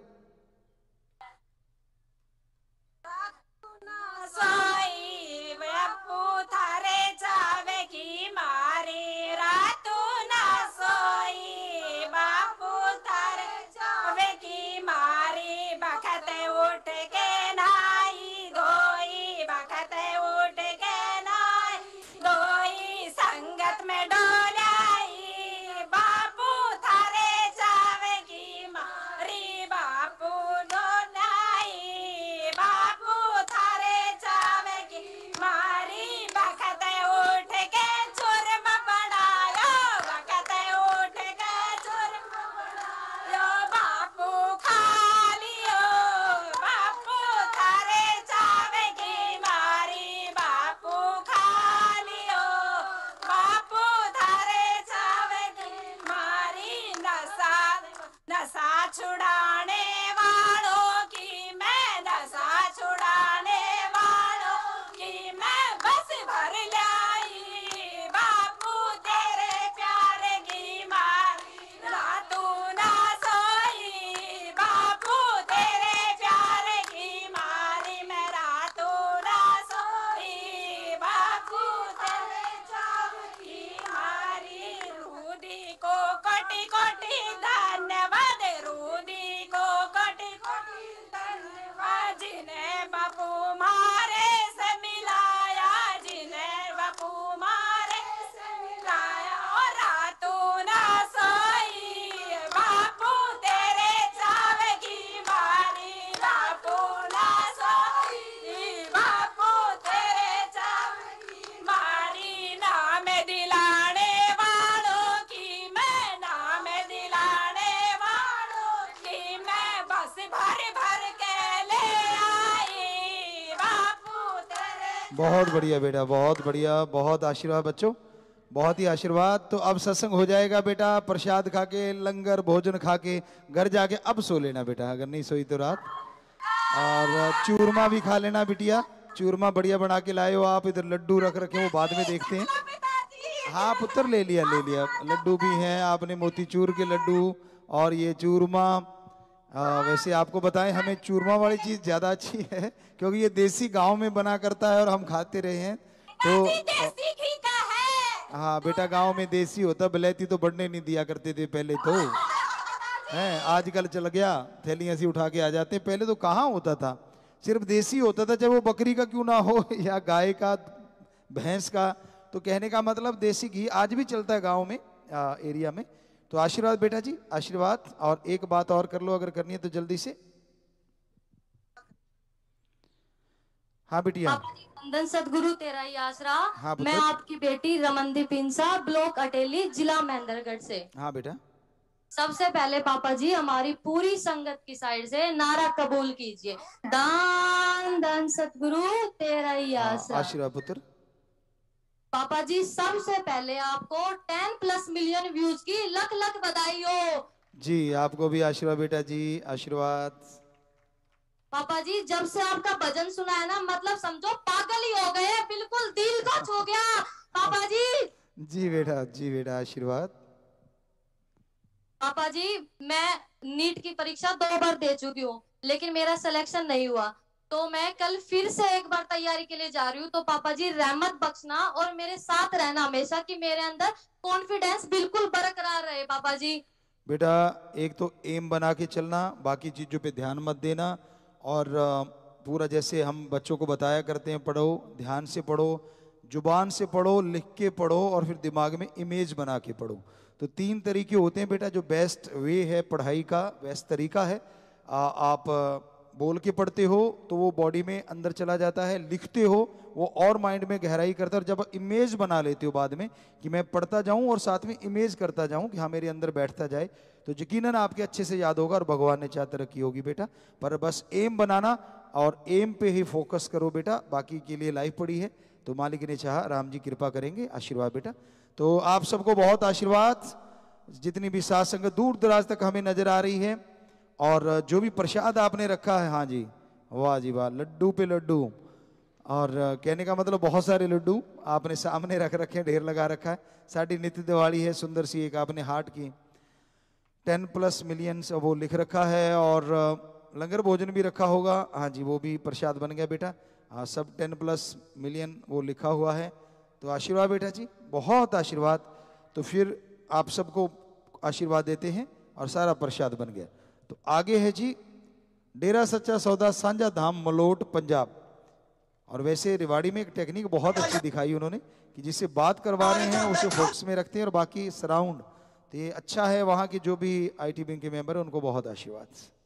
सोई बापू थारे चावे की मारी, रातू ना सोई बापू थारे चावे की मारी, बखते उठ के नहाई धोई, बखते उठ के नहाई धोई, संगत में डोलाई बापू थारे चावे की मारी, बापू डोलाई बापू थारे चावे की मारी, बखते उठ के चुरम बनायो, बखते उठ के चुरम बनायो, बापू खा लियो, बापू थारे चावे की मारी, बापू खा लियो, बापू थारे चावे की मारी, नशा नशा छुड़ाने वालों की मैं, नशा छुड़ाने वालों की मैं बस भर लाई, बापू तेरे प्यार की मारी, रातू ना सोई बापू तेरे प्यार की मारी, मैं रातू ना सोई बापू तेरे प्यार की मारी, रूदी को कोटि कोटि धन्यवाद, रूदी को कोटि कोटि धन्यवाद, जिन्हें बापू मारे से मिलाया, जिन्हें बापू मारे से मिलाया, और रातू ना सोई बापू तेरे चावे की मारी, बापू ना सोई बापू तेरे चावे की मारी, नाम दिलाने वालों की मैं, नाम दिलाने वालों की मैं बस भर भर के ले आई, बापू तेरे। बहुत बढ़िया बेटा, बहुत बढ़िया, बहुत आशीर्वाद बच्चों, बहुत ही आशीर्वाद। तो अब सत्संग हो जाएगा बेटा, प्रसाद खा के, लंगर भोजन खा के घर जाके अब सो लेना बेटा, अगर नहीं सोई तो रात। और चूरमा भी खा लेना बिटिया, चूरमा बढ़िया बना के लाए हो आप, इधर लड्डू रख रखे वो बाद में देखते हैं। हाँ पुत्र ले लिया ले लिया, लड्डू भी हैं, आपने मोतीचूर के लड्डू और ये चूरमा। आ, वैसे आपको बताएं हमें चूरमा वाली चीज ज्यादा अच्छी है, क्योंकि ये देसी गांव में बना करता है और हम खाते रहे हैं। तो देसी घी का है, हाँ बेटा, गांव में देसी होता, बिलैती तो बढ़ने नहीं दिया करते थे पहले तो, हैं आजकल चल गया, थैलियां सी उठा के आ जाते। पहले तो कहाँ होता था, सिर्फ देसी होता था, चाहे वो बकरी का क्यों ना हो या गाय का, भैंस का। तो कहने का मतलब देसी घी आज भी चलता है गांव में, आ, एरिया में। तो आशीर्वाद बेटा जी, आशीर्वाद। और एक बात और कर लो अगर करनी है तो जल्दी से। हाँ बिटिया। नंदन सतगुरु तेरा ही आसरा। हाँ मैं आपकी बेटी रमनदीप इंसा, ब्लॉक अटेली, जिला महेंद्रगढ़ से। हाँ बेटा। सबसे पहले पापा जी हमारी पूरी संगत की साइड से नारा कबूल कीजिए, दान दान सतगुरु तेरा ही आसरा। आशीर्वाद पुत्र। पापा जी सबसे पहले आपको टेन प्लस मिलियन व्यूज की लख लख बधाई हो जी। आपको भी आशीर्वाद बेटा जी, आशीर्वाद। पापा जी जब से आपका भजन सुना है ना, मतलब समझो पागल ही हो गए, बिल्कुल दिल का छू गया पापा जी। जी बेटा, जी बेटा, आशीर्वाद। पापा जी मैं नीट की परीक्षा दो बार दे चुकी हूँ, लेकिन मेरा सिलेक्शन नहीं हुआ, तो मैं कल फिर से एक बार तैयारी के लिए जा रही हूँ। तो पापा जी रहमत बख्शना और मेरे साथ रहना हमेशा, कि मेरे अंदर कॉन्फिडेंस बिल्कुल बरकरार रहे पापा जी। बेटा एक तो एम बना के चलना, बाकी चीजों पे ध्यान मत देना। और पूरा जैसे हम बच्चों को बताया करते हैं, पढ़ो, ध्यान से पढ़ो, जुबान से पढ़ो, लिख के पढ़ो, और फिर दिमाग में इमेज बना के पढ़ो। तो तीन तरीके होते हैं बेटा, जो बेस्ट वे है पढ़ाई का, बेस्ट तरीका है। आ, आप बोल के पढ़ते हो तो वो बॉडी में अंदर चला जाता है, लिखते हो वो और माइंड में गहराई करता है, और जब इमेज बना लेते हो बाद में कि मैं पढ़ता जाऊं और साथ में इमेज करता जाऊं कि हाँ मेरे अंदर बैठता जाए, तो यकीनन आपके अच्छे से याद होगा और भगवान ने चाह तरक्की होगी बेटा। पर बस एम बनाना और एम पे ही फोकस करो बेटा, बाकी के लिए लाइफ पड़ी है, तो मालिक ने चाहा राम जी कृपा करेंगे। आशीर्वाद बेटा। तो आप सबको बहुत आशीर्वाद, जितनी भी साथ संगत दूर दराज तक हमें नजर आ रही है, और जो भी प्रसाद आपने रखा है, हाँ जी वाह जी वाह, लड्डू पे लड्डू, और कहने का मतलब बहुत सारे लड्डू आपने सामने रख रखे हैं, ढेर लगा रखा है। साड़ी नित्य दिवाली है, सुंदर सी एक आपने हार्ट की टेन प्लस मिलियंस वो लिख रखा है, और लंगर भोजन भी रखा होगा, हाँ जी वो भी प्रसाद बन गया बेटा। हाँ सब टेन प्लस मिलियन वो लिखा हुआ है। तो आशीर्वाद बेटा जी, बहुत आशीर्वाद। तो फिर आप सबको आशीर्वाद देते हैं और सारा प्रसाद बन गया। तो आगे है जी डेरा सच्चा सौदा, सांझा धाम, मलोट, पंजाब। और वैसे रिवाड़ी में एक टेक्निक बहुत अच्छी दिखाई उन्होंने, कि जिससे बात करवा रहे हैं उसे फोकस में रखते हैं, और बाकी सराउंड। तो ये अच्छा है, वहाँ के जो भी आईटी विंग के मेंबर हैं उनको बहुत आशीर्वाद।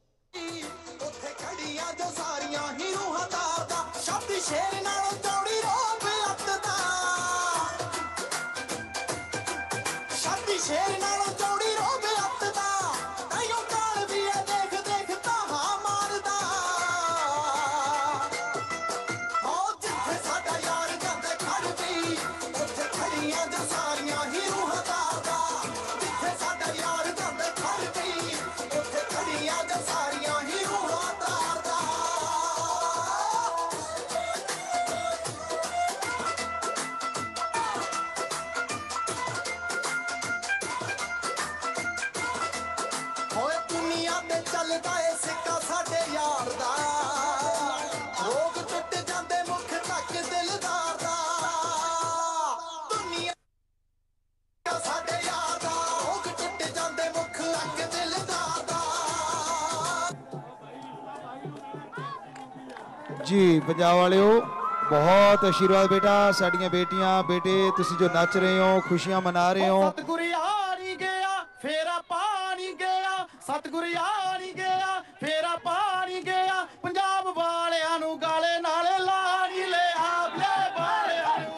जी पंजाब वाले हो, बहुत आशीर्वाद बेटा। साड़ियां बेटियां बेटे तुसी जो नच रहे हो, खुशियां मना रहे हो। सतगुरु यार ही गया फेरा पानी गया, सतगुरु यार ही गया फेरा पानी गया, पंजाब वालियां नू गाले नाले लानी ले आपले वालियां नू,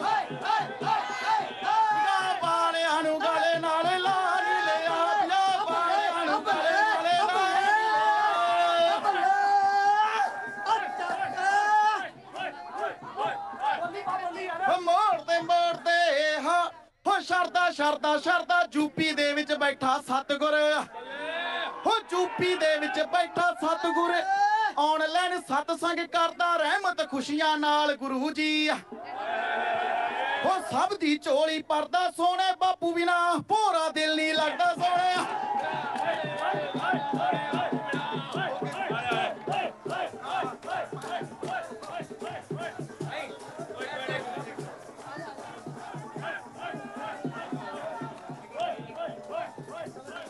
पंजाब वालियां नू गाले नाले लानी ले आपले वालियां नू गाले नाले लानी ले। मोड़ते मोड़ते हाँ हो शरदा शरदा शरदा, यूपी दे विच बैठा सतगुर, हो यूपी दे विच बैठा सतगुर, ऑनलाइन सतसंग करदा रहमत खुशियां नाल गुरु जी, हो सब दी चोली परदा सोने, बापू बिना भोरा दिल नहीं लगदा सोने।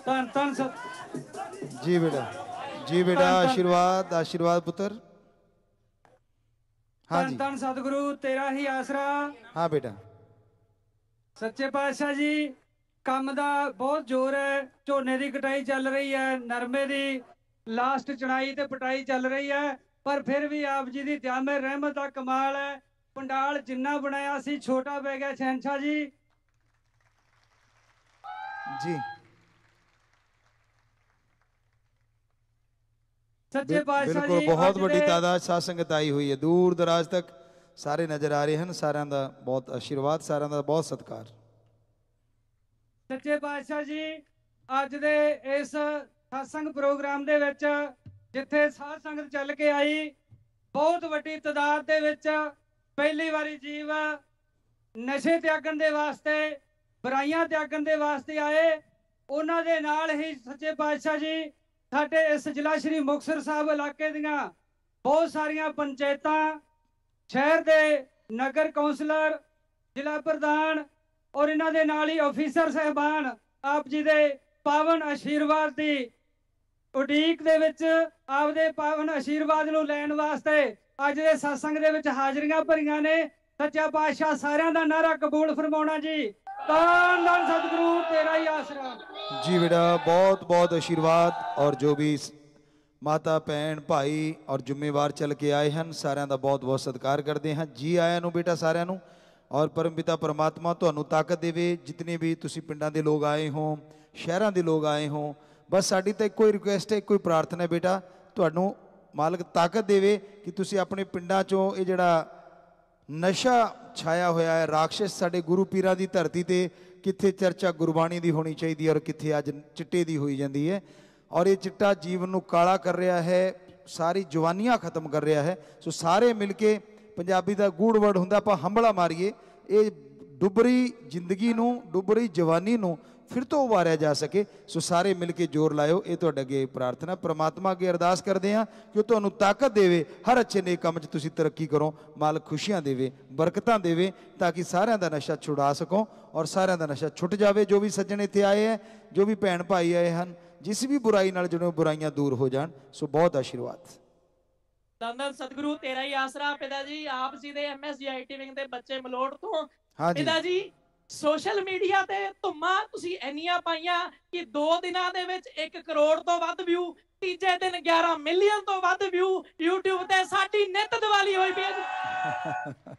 ਧੰਨ ਧੰਨ ਸਤ जी बेटा जी बेटा आशीर्वाद आशीर्वाद पुत्र हाँ ਧੰਨ जी ਧੰਨ ਸਤਿਗੁਰੂ ਤੇਰਾ ਹੀ ਆਸਰਾ। हाँ बेटा ਸੱਚੇ ਪਾਤਸ਼ਾਹ ਜੀ ਕੰਮ ਦਾ ਬਹੁਤ ਜ਼ੋਰ ਹੈ। ਝੋਨੇ ਦੀ ਕਟਾਈ ਚੱਲ ਰਹੀ ਹੈ, ਨਰਮੇ ਦੀ ਲਾਸਟ ਚੜਾਈ ਤੇ ਪਟਾਈ ਚੱਲ ਰਹੀ ਹੈ, ਪਰ ਫਿਰ ਵੀ ਆਪ ਜੀ ਦੀ ਜਾਮੇ ਰਹਿਮਤ ਦਾ ਕਮਾਲ ਹੈ। ਪੰਡਾਲ ਜਿੰਨਾ ਬਣਾਇਆ ਸੀ ਛੋਟਾ ਪੈ ਗਿਆ ਸ਼ਹਿਨशाह जी जी सच्चे पातशाह बिल्कुल जी बहुत अज बड़ी दे- तादाद साध संगत आई हुई है, दूर दराज तक सारे नजर आ रहे हैं। साਰਿਆਂ ਦਾ बहुत आशीर्वाद, साਰਿਆਂ ਦਾ बहुत सत्कार। ਸੱਚੇ ਪਾਤਸ਼ਾਹ ਜੀ ਅੱਜ ਦੇ ਇਸ satsang ਪ੍ਰੋਗਰਾਮ ਦੇ ਵਿੱਚ ਜਿੱਥੇ ਸਾਧ ਸੰਗਤ ਚੱਲ ਕੇ ਆਈ, ਬਹੁਤ ਵੱਡੀ ਤਾਦਾਦ ਦੇ ਵਿੱਚ ਪਹਿਲੀ ਵਾਰੀ ਜੀਵ ਨਸ਼ੇ ਤਿਆਗਣ ਦੇ ਵਾਸਤੇ, ਬੁਰਾਈਆਂ ਤਿਆਗਣ ਦੇ ਵਾਸਤੇ ਆਏ। ਉਹਨਾਂ ਦੇ ਨਾਲ ਹੀ ਸੱਚੇ ਪਾਤਸ਼ਾਹ ਜੀ ਸਾਡੇ ਇਸ ਜ਼ਿਲ੍ਹਾ ਸ਼੍ਰੀ ਮੁਕਤਸਰ ਸਾਹਿਬ ਇਲਾਕੇ ਦੀਆਂ ਬਹੁਤ ਸਾਰੀਆਂ ਪੰਚਾਇਤਾਂ, ਸ਼ਹਿਰ ਦੇ ਨਗਰ ਕੌਂਸਲਰ, ਜ਼ਿਲ੍ਹਾ ਪ੍ਰਧਾਨ ਔਰ ਇਹਨਾਂ ਦੇ ਨਾਲ ਹੀ ਅਫੀਸਰ ਸਹਿਬਾਨ ਆਪ ਜੀ ਦੇ ਪਾਵਨ ਆਸ਼ੀਰਵਾਦ ਦੀ ਉਡੀਕ ਦੇ ਵਿੱਚ, ਆਪਦੇ ਪਾਵਨ ਆਸ਼ੀਰਵਾਦ ਨੂੰ ਲੈਣ ਵਾਸਤੇ ਅੱਜ ਦੇ satsang ਦੇ ਵਿੱਚ ਹਾਜ਼ਰੀਆਂ ਭਰੀਆਂ ਨੇ। ਸੱਚਾ ਪਾਤਸ਼ਾਹ ਸਾਰਿਆਂ ਦਾ ਨਾਰਾ ਕਬੂਲ ਫਰਮਾਉਣਾ ਜੀ। ਧੰਨ ਧੰਨ ਸਤਿਗੁਰੂ ਤੇਰਾ ਹੀ ਆਸਰਾ। जी बेटा बहुत बहुत आशीर्वाद। और जो भी माता भैन भाई और जिम्मेवार चल के आए हैं सारिਆਂ ਦਾ बहुत बहुत सत्कार करते हैं। जी आया ਨੂੰ बेटा सारिਆਂ ਨੂੰ। और परम पिता परमात्मा ਤੁਹਾਨੂੰ ਤਾਕਤ ਦੇਵੇ। जितने भी ਤੁਸੀਂ ਪਿੰਡਾਂ ਦੇ ਲੋਕ ਆਏ ਹੋ, ਸ਼ਹਿਰਾਂ ਦੇ ਲੋਕ ਆਏ ਹੋ, ਬਸ ਸਾਡੀ ਤਾਂ ਇੱਕੋ ਹੀ ਰਿਕੁਐਸਟ ਹੈ, ਇੱਕੋ ਹੀ ਪ੍ਰਾਰਥਨਾ ਹੈ ਬੇਟਾ, ਤੁਹਾਨੂੰ ਮਾਲਕ ਤਾਕਤ ਦੇਵੇ ਕਿ ਤੁਸੀਂ ਆਪਣੇ ਪਿੰਡਾਂ 'ਚੋਂ ਇਹ ਜਿਹੜਾ ਨਸ਼ਾ ਛਾਇਆ ਹੋਇਆ ਹੈ, ਰਾਖਸ਼ ਸਾਡੇ ਗੁਰੂ ਪੀਰਾਂ ਦੀ ਧਰਤੀ ਤੇ ਕਿੱਥੇ ਚਰਚਾ ਗੁਰਬਾਣੀ ਦੀ ਹੋਣੀ ਚਾਹੀਦੀ ਹੈ ਔਰ ਕਿੱਥੇ ਅੱਜ ਚਿੱਟੇ ਦੀ ਹੋਈ ਜਾਂਦੀ ਹੈ। ਔਰ ਇਹ ਚਿੱਟਾ ਜੀਵਨ ਨੂੰ ਕਾਲਾ ਕਰ ਰਿਹਾ ਹੈ, ਸਾਰੀ ਜਵਾਨੀਆਂ ਖਤਮ ਕਰ ਰਿਹਾ ਹੈ। ਸੋ ਸਾਰੇ ਮਿਲ ਕੇ, ਪੰਜਾਬੀ ਦਾ ਗੂੜ ਵਰਡ ਹੁੰਦਾ ਆਪਾਂ ਹੰਬਲਾ ਮਾਰੀਏ, ਇਹ ਡੁੱਬਰੀ ਜ਼ਿੰਦਗੀ ਨੂੰ, ਡੁੱਬਰੀ ਜਵਾਨੀ ਨੂੰ ਫਿਰ ਤੋਂ ਉਭਾਰਿਆ ਜਾ ਸਕੇ। ਸੋ ਸਾਰੇ ਮਿਲ ਕੇ ਜ਼ੋਰ ਲਾਇਓ, ਇਹ ਤੁਹਾਡੇ ਅੱਗੇ ਪ੍ਰਾਰਥਨਾ। ਪ੍ਰਮਾਤਮਾ ਅੱਗੇ ਅਰਦਾਸ ਕਰਦੇ ਹਾਂ ਕਿ ਉਹ ਤੁਹਾਨੂੰ ਤਾਕਤ ਦੇਵੇ, ਹਰ ਅੱਛੇ ਨੇਕ ਕੰਮ 'ਚ ਤੁਸੀਂ ਤਰੱਕੀ ਕਰੋ, ਮਾਲਕ ਖੁਸ਼ੀਆਂ ਦੇਵੇ, ਬਰਕਤਾਂ ਦੇਵੇ, ਤਾਂ ਕਿ ਸਾਰਿਆਂ ਦਾ ਨਸ਼ਾ ਛੁਡਾ ਸਕੋ ਔਰ ਸਾਰਿਆਂ ਦਾ ਨਸ਼ਾ ਛੁੱਟ ਜਾਵੇ। ਜੋ ਵੀ ਸੱਜਣ ਇੱਥੇ ਆਏ ਹੈ, ਜੋ ਵੀ ਭੈਣ ਭਾਈ ਆਏ ਹਨ, ਜਿਸ ਵੀ ਬੁਰਾਈ ਨਾਲ ਜੁੜੇ ਬੁਰਾਈਆਂ ਦੂਰ ਹੋ ਜਾਣ। ਸੋ ਬਹੁਤ ਆਸ਼ੀਰਵਾਦ। ਧੰਨ ਧੰਨ ਸਤਿਗੁਰੂ ਤੇਰਾ ਹੀ ਆਸਰਾ। ਪਿਤਾ ਜੀ ਆਪ ਜੀ ਦੇ ਐਮ ਐਸ ਜੀ ਆਈ ਟੀ ਵਿੰਗ ਦੇ ਬੱਚੇ ਮਲੋਟ ਤੋਂ। ਹਾਂਜੀ ਪਿਤਾ ਜੀ ਸੋਸ਼ਲ ਮੀਡੀਆ ਤੇ ਧੁੰਮਾਂ ਤੁਸੀਂ ਇੰਨੀਆਂ ਪਾਈਆਂ ਕਿ ਦੋ ਦਿਨਾਂ ਦੇ ਵਿੱਚ ਇੱਕ ਕਰੋੜ ਤੋਂ ਵੱਧ ਵਿਊ, ਤੀਜੇ ਦਿਨ ਗਿਆਰਾਂ ਮਿਲੀਅਨ ਤੋਂ ਵੱਧ ਵਿਊ YouTube ਤੇ। ਸਾਡੀ ਨਿੱਤ ਦੀਵਾਲੀ ਹੋਈ ਪਈ ਹੈ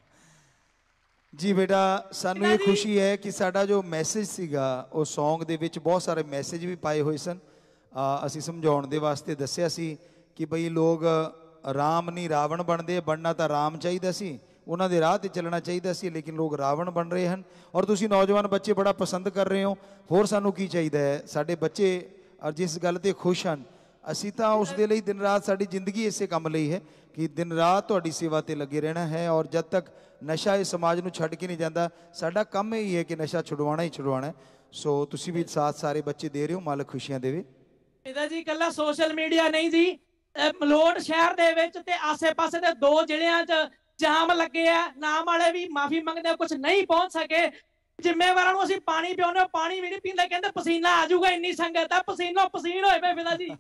ਜੀ ਬੇਟਾ। ਸਾਨੂੰ ਇਹ ਖੁਸ਼ੀ ਹੈ ਕਿ ਸਾਡਾ ਜੋ ਮੈਸੇਜ ਸੀਗਾ ਉਹ ਸੌਂਗ ਦੇ ਵਿੱਚ ਬਹੁਤ ਸਾਰੇ ਮੈਸੇਜ ਵੀ ਪਾਏ ਹੋਏ ਸਨ। ਅਸੀਂ ਸਮਝਾਉਣ ਦੇ ਵਾਸਤੇ ਦੱਸਿਆ ਸੀ ਕਿ ਬਈ ਲੋਕ ਰਾਮ ਨਹੀਂ ਰਾਵਣ ਬਣਦੇ, ਬਣਨਾ ਤਾਂ ਰਾਮ ਚਾਹੀਦਾ ਸੀ, ਉਹਨਾਂ ਦੇ ਰਾਹ ਤੇ ਚੱਲਣਾ ਚਾਹੀਦਾ ਸੀ, ਲੇਕਿਨ ਲੋਕ ਰਾਵਣ ਬਣ ਰਹੇ ਹਨ। ਔਰ ਤੁਸੀਂ ਨੌਜਵਾਨ ਬੱਚੇ ਬੜਾ ਪਸੰਦ ਕਰ ਰਹੇ ਹੋ। ਹੋਰ ਸਾਨੂੰ ਕੀ ਚਾਹੀਦਾ ਹੈ? ਸਾਡੇ ਬੱਚੇ ਔਰ ਜਿਸ ਗੱਲ ਤੇ ਖੁਸ਼ ਹਨ, ਅਸੀਂ ਤਾਂ ਉਸ ਦੇ ਲਈ ਦਿਨ ਰਾਤ, ਸਾਡੀ ਜ਼ਿੰਦਗੀ ਇਸੇ ਕੰਮ ਲਈ ਹੈ ਕਿ ਦਿਨ ਰਾਤ ਤੁਹਾਡੀ ਸੇਵਾ ਤੇ ਲੱਗੇ ਰਹਿਣਾ ਹੈ। ਔਰ ਜਦ ਤੱਕ ਨਸ਼ਾ ਇਸ ਸਮਾਜ ਨੂੰ ਛੱਡ ਕੇ ਨਹੀਂ ਜਾਂਦਾ, ਸਾਡਾ ਕੰਮ ਇਹ ਹੈ ਕਿ ਨਸ਼ਾ ਛੁਡਵਾਉਣਾ ਹੀ ਛੁਡਵਾਉਣਾ। ਸੋ ਤੁਸੀਂ ਵੀ ਸਾਥ ਸਾਰੇ ਬੱਚੇ ਦੇ ਰਹੇ ਹੋ, ਮਾਲਕ ਖੁਸ਼ੀਆਂ ਦੇਵੇ। ਪਿਤਾ ਜੀ ਕੱਲਾ ਸੋਸ਼ਲ ਮੀਡੀਆ ਨਹੀਂ ਜੀ, ਮਲੋਟ ਸ਼ਹਿਰ ਦੇ ਵਿੱਚ ਤੇ ਆਸੇ-ਪਾਸੇ ਦੇ ਦੋ ਜ਼ਿਲ੍ਹਿਆਂ 'ਚ ਜਾਮ ਲੱਗੇ ਆ। ਨਾਮ ਵਾਲੇ ਵੀ ਮਾਫੀ ਮੰਗਦੇ, ਕੁਝ ਨਹੀਂ ਪਹੁੰਚ ਸਕੇ। ਜ਼ਿੰਮੇਵਾਰਾਂ ਨੂੰ ਅਸੀਂ ਪਾਣੀ ਪਿਆਉਂਦੇ, ਪਾਣੀ ਵੀ ਨਹੀਂ ਪੀਂਦੇ, ਕਹਿੰਦੇ ਪਸੀਨਾ ਆ ਜਾਊਗਾ, ਇੰਨੀ ਸੰਗਤ ਆ, ਪਸੀਨੋ ਪਸੀਨ ਹੋਏ ਪਏ ਪਿਤਾ ਜੀ।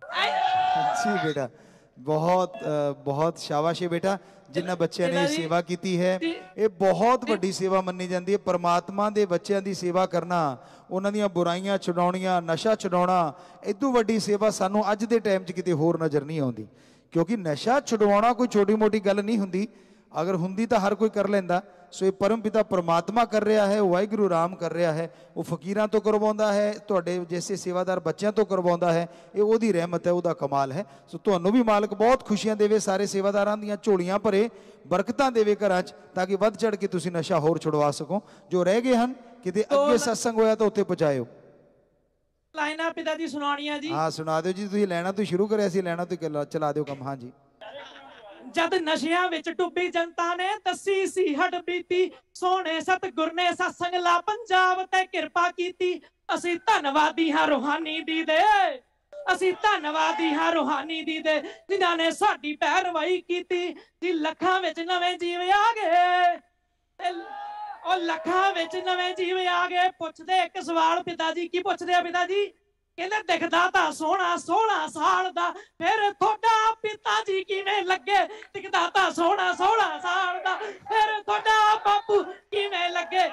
ਜੀ बेटा बहुत बहुत शाबाश है बेटा। जिन्हां बच्चों ने सेवा की है, ये बहुत वड्डी सेवा मन्नी जाती है। परमात्मा के बच्चों की सेवा करना, उन्हां दीयां बुराइयां छुडाउणियां, नशा छुडाउणा, इदों वड्डी सेवा सानूं अज दे टाइम च किते होर नज़र नहीं आउंदी। क्योंकि नशा छुडवाउणा कोई छोटी मोटी गल नहीं हुंदी, अगर हुंदी तो हर कोई कर लैंदा। सो ये परम पिता परमात्मा कर रहा है, वाहिगुरू राम कर रहा है, वो फकीरां तो करवाउंदा है, तुहाडे जैसे सेवादार बच्चों तो करवाउंदा है। ये ओहदी रहमत है, ओहदा कमाल है। सो तुहानूं भी मालक बहुत खुशियां देवे, सारे सेवादारां दीयां झोलियां भरे, बरकतां देवे घरां च, ताकि वध चढ़ के तुसीं नशा होर छुड़वा सको। जो रह गए हैं किते अगे सत्संग होया तो उत्थे पहुंचाइओ। लाइना पिता जी सुनाणियां जी। हाँ सुना दिओ जी, तुसीं लैना तो शुरू करिया सी, लैना तो चला दिओ काम। हाँ जी। जद नशियां विच डुब्बी जनता ने दसी सी हट बीती, सोने सतगुर ने सत्संग ला पंजाब ते किरपा कीती। असी धन्नवादी हां रूहानी दी दे, असी धन्नवादी हां रूहानी दी दे, जिन्हां ने साडी पैरवाई कीती। जी लखां विच नवें जीव आ गए, ते ओ लखां विच नवें जीव आ गए। पुछदे एक सवाल पिता जी, की पुछदे आ पिता जी? ਕਹਿੰਦੇ ਦਿਖਦਾ ਤਾਂ ਸੋਹਣਾ ਸੋਹਣਾ ਸਾਲ ਦਾ, ਫਿਰ ਤੁਹਾਡਾ ਪਿਤਾ ਜੀ ਕਿਵੇਂ ਲੱਗੇ? ਦਿਖਦਾ ਤਾਂ ਸੋਹਣਾ ਸੋਹਣਾ ਸਾਲ ਦਾ, ਫਿਰ ਤੁਹਾਡਾ ਬਾਪੂ ਕਿਵੇਂ ਲੱਗੇ?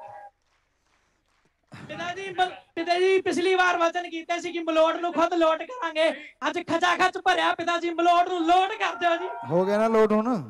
ਪਿਤਾ ਜੀ ਪਿਤਾ ਜੀ ਪਿਛਲੀ ਵਾਰ ਵਚਨ ਕੀਤੇ ਸੀ ਕਿ ਮਲੋਟ ਨੂੰ ਖੁਦ ਲੋਟ ਕਰਾਂਗੇ, ਅੱਜ ਖਚਾ ਖਚ ਭਰਿਆ ਪਿਤਾ ਜੀ, ਮਲੋਟ ਨੂੰ ਲੋਟ ਕਰ ਦਿਓ ਜੀ। ਹੋ ਗਿਆ ਨਾ ਲੋਟ ਹੁਣ?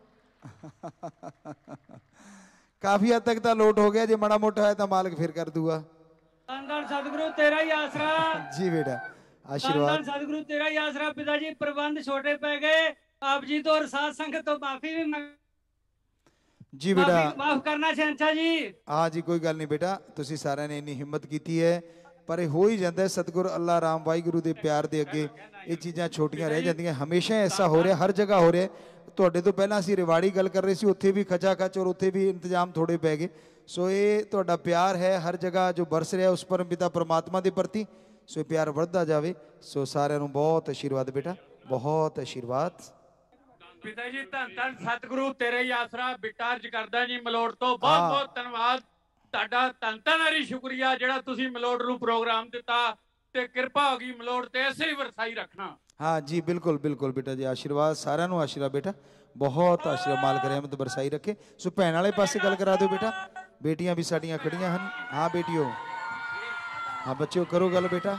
ਕਾਫੀ ਹੱਦ ਤੱਕ ਤਾਂ ਲੋਟ ਹੋ ਗਿਆ, ਜੇ ਮਾੜਾ ਮੋਟਾ ਹੈ ਤਾਂ ਮਾਲਕ ਫਿਰ ਕਰ ਦੂਗਾ। ਧੰਨ ਧੰਨ ਸਤਿਗੁਰੂ ਤੇਰਾ ਹੀ ਆਸਰਾ। ਜੀ बेटा आशीर्वाद। धन सतगुरु तेरा ही आसरा। पिताजी प्रबंध छोटे पै गए, आप जी तो और साथ संगत तो माफी भी मंग... जी बेटा माफ करना शहंशाह जी। हाँ जी कोई गल नहीं बेटा, तुसी सारे ने इन्नी हिम्मत की है, पर हो ही जाता है। सतगुर अल्लाह राम वाहिगुरु के प्यार के अगे ये चीज़ां छोटियां रह जांदियां। हमेशा ऐसा हो रहा, हर जगह हो रहा है। तुहाडे तो पहला असीं रिवाड़ी गल कर रहे सी, उत्थे भी खचा खच और उत्थे भी इंतजाम थोड़े पै गए। सो ये तुहाडा प्यार है हर जगह जो बरस रहा उस परम पिता परमात्मा के प्रति, सो ये प्यार बढ़ता जाए। सो सारिਆਂ ਨੂੰ बहुत आशीर्वाद बेटा, बहुत आशीर्वाद। पिता जी धन धन सतगुरु तेरे ही आसरा। बिटा अर्ज करदा जी मलोट तो बहुत बहुत धन्यवाद ਤੁਹਾਡਾ, ਧੰਨ ਧੰਨ ਹਰੀ ਸ਼ੁਕਰੀਆ ਜਿਹੜਾ ਤੁਸੀਂ ਮਲੋਟ ਨੂੰ ਪ੍ਰੋਗਰਾਮ ਦਿੱਤਾ ਤੇ ਕਿਰਪਾ ਹੋ ਗਈ ਮਲੋਟ ਤੇ ਐਸੇ ਹੀ ਵਰਸਾਈ ਰੱਖਣਾ। हाँ जी बिल्कुल बिल्कुल बेटा जी, आशीर्वाद सारिਆਂ ਨੂੰ आशीर्वाद बेटा, बहुत आशीर्वाद। मालक रहमत बरसाई रखे। सो भैन वाले पासे गल करा दो बेटा, बेटियां भी साडियां खड़ियां हन। हाँ बेटियों, हाँ बच्चों करो गल बेटा।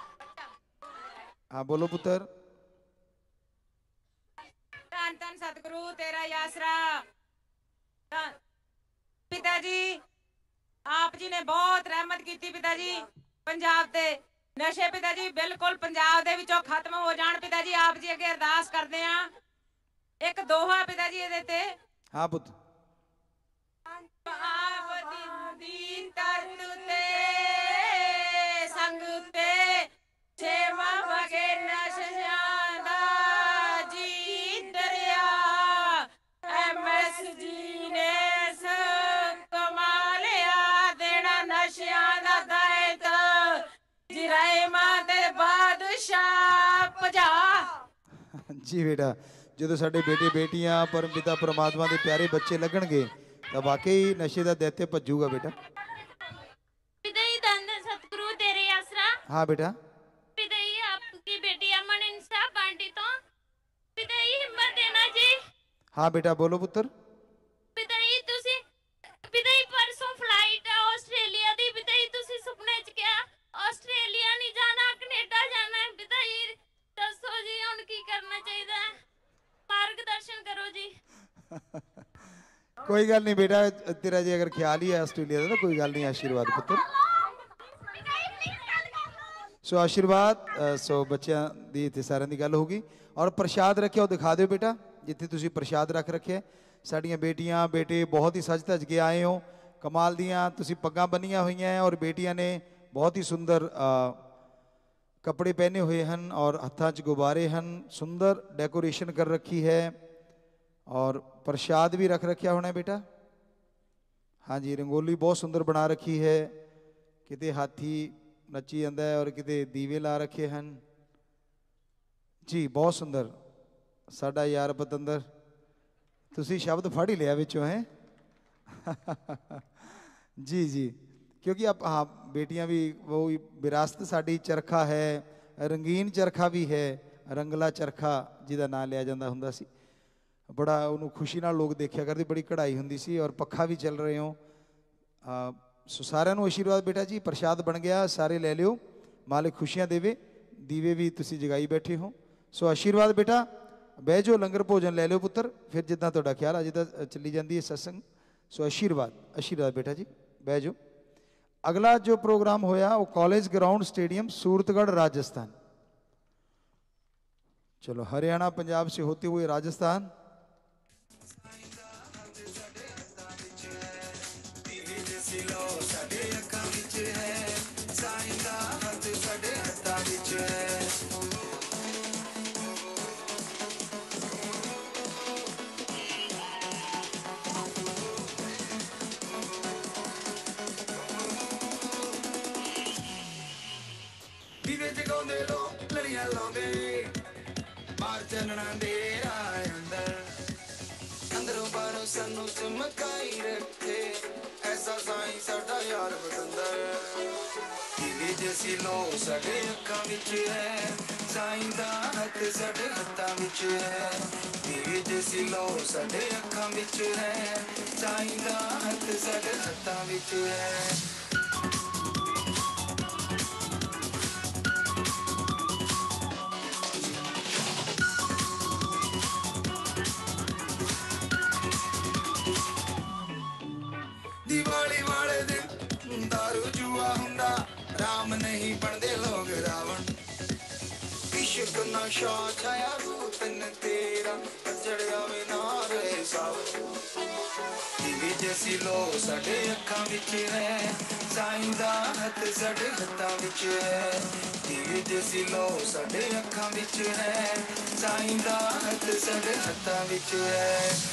हाँ बोलो पुत्र। धन धन सतगुरु तेरा ही आसरा। पिताजी आप जी ने बहुत रहमत की पिताजी पंजाब ते नशे पिताजी बिल्कुल पंजाब दे विचों खत्म हो जान। पिताजी आप जी अगे अरदास करदे आ, एक दोहा पिताजी इहदे ते। हाँ पुत्र। आप दीन तरतु ते संग ते सेवा भगे नशा दा जी दरिया। एमएसजी ने कमालिया देना नशिया दा दायत जिराए माते बादशाह पजा। जी बेटा जो साडे बेटे बेटियां परम पिता परमात्मा के प्यारे बच्चे लगणगे तो वाकई नशे का दैत्य भजूगा बेटा। पिताजी धन धन सतगुरु तेरे आसरा। हाँ बेटा। पिताजी आपकी बेटी अमन इंसाफ बांटी तो पिताजी हिम्मत देना जी। हाँ बेटा बोलो पुत्र। पिताजी तुसी पिताजी परसों फ्लाइट है ऑस्ट्रेलिया दी। पिताजी तुसी सुपने च क्या ऑस्ट्रेलिया नहीं जाना, कनेडा जाना है। पिताजी दसो जी हुन की करना चाहिए, मार्गदर्शन करो जी। कोई गल नहीं बेटा, तेरा जी अगर ख्याल ही है ऑस्ट्रेलिया का तो कोई गल नहीं। आशीर्वाद पुत्र। सो आशीर्वाद। सो बच्चों की इतने सारे की गल होगी। और प्रसाद रखे वो दिखा दो बेटा, जिथे तुसी प्रसाद रख रखे। साड़ियाँ बेटियां बेटे बहुत ही सज धज के आए हो, कमाल दियाँ तुसी पग्गां बनिया हुई हैं और बेटियां ने बहुत ही सुंदर कपड़े पहने हुए हैं और हत्थां च गुब्बारे हैं, सुंदर डेकोरेशन कर रखी है और प्रसाद भी रख रखा होना है बेटा। हाँ जी रंगोली बहुत सुंदर बना रखी है, किते हाथी नची जाता है और किते दीवे ला रखे हैं जी, बहुत सुंदर। साडा यार पतंदर तुसी शब्द फड़ ही लिया विचों है। जी जी क्योंकि आप हाँ बेटियां भी वो विरासत साड़ी चरखा है, रंगीन चरखा भी है, रंगला चरखा जिहदा नाम लिया जाता हुंदा सी। बड़ा उन्होंने खुशी नाल लोग देखा करते, बड़ी कढ़ाई हुंदी सी और पक्खा भी चल रहे हो। सो सारिਆਂ ਨੂੰ आशीर्वाद बेटा जी। प्रसाद बन गया, सारे ले लियो, मालिक खुशियां देवे। दीवे भी तुसी जगाई बैठे हो। सो आशीर्वाद बेटा, बह जाओ लंगर भोजन ले लियो पुत्र, फिर जिदा तुहाडा ख्याल अजे तो चली जाती है सत्संग। सो आशीर्वाद आशीर्वाद बेटा जी, बह जाओ। अगला जो प्रोग्राम होया वो college ground stadium Suratgarh Rajasthan. चलो हरियाणा पंजाब से होते हुए राजस्थान। चलना डेरा अंदर अंदरों बाहरों सानू चमकाई रखे, ऐसा साईं साडा यार बतंदर। दिवे जैसी लो साडे अखां विच है साईं दा हथ साडे हत्थां विच है दीवे जैसी लो साडे अखां विच है साईं दा हथ साडे हत्थां विच है दिवाली वाले दिन दारू जुआ हुंदा राम नहीं बनदे लोग रावण इश्क नशा छाया रूतन तेरा चढ़िया वे नारे सावन दीवे जैसी लो साडे अखां विच है साईं दा हथ साडे हत्थां विच है दीवे जैसी लो साडे अखां विच है साईं दा हथ साडे हत्थां विच है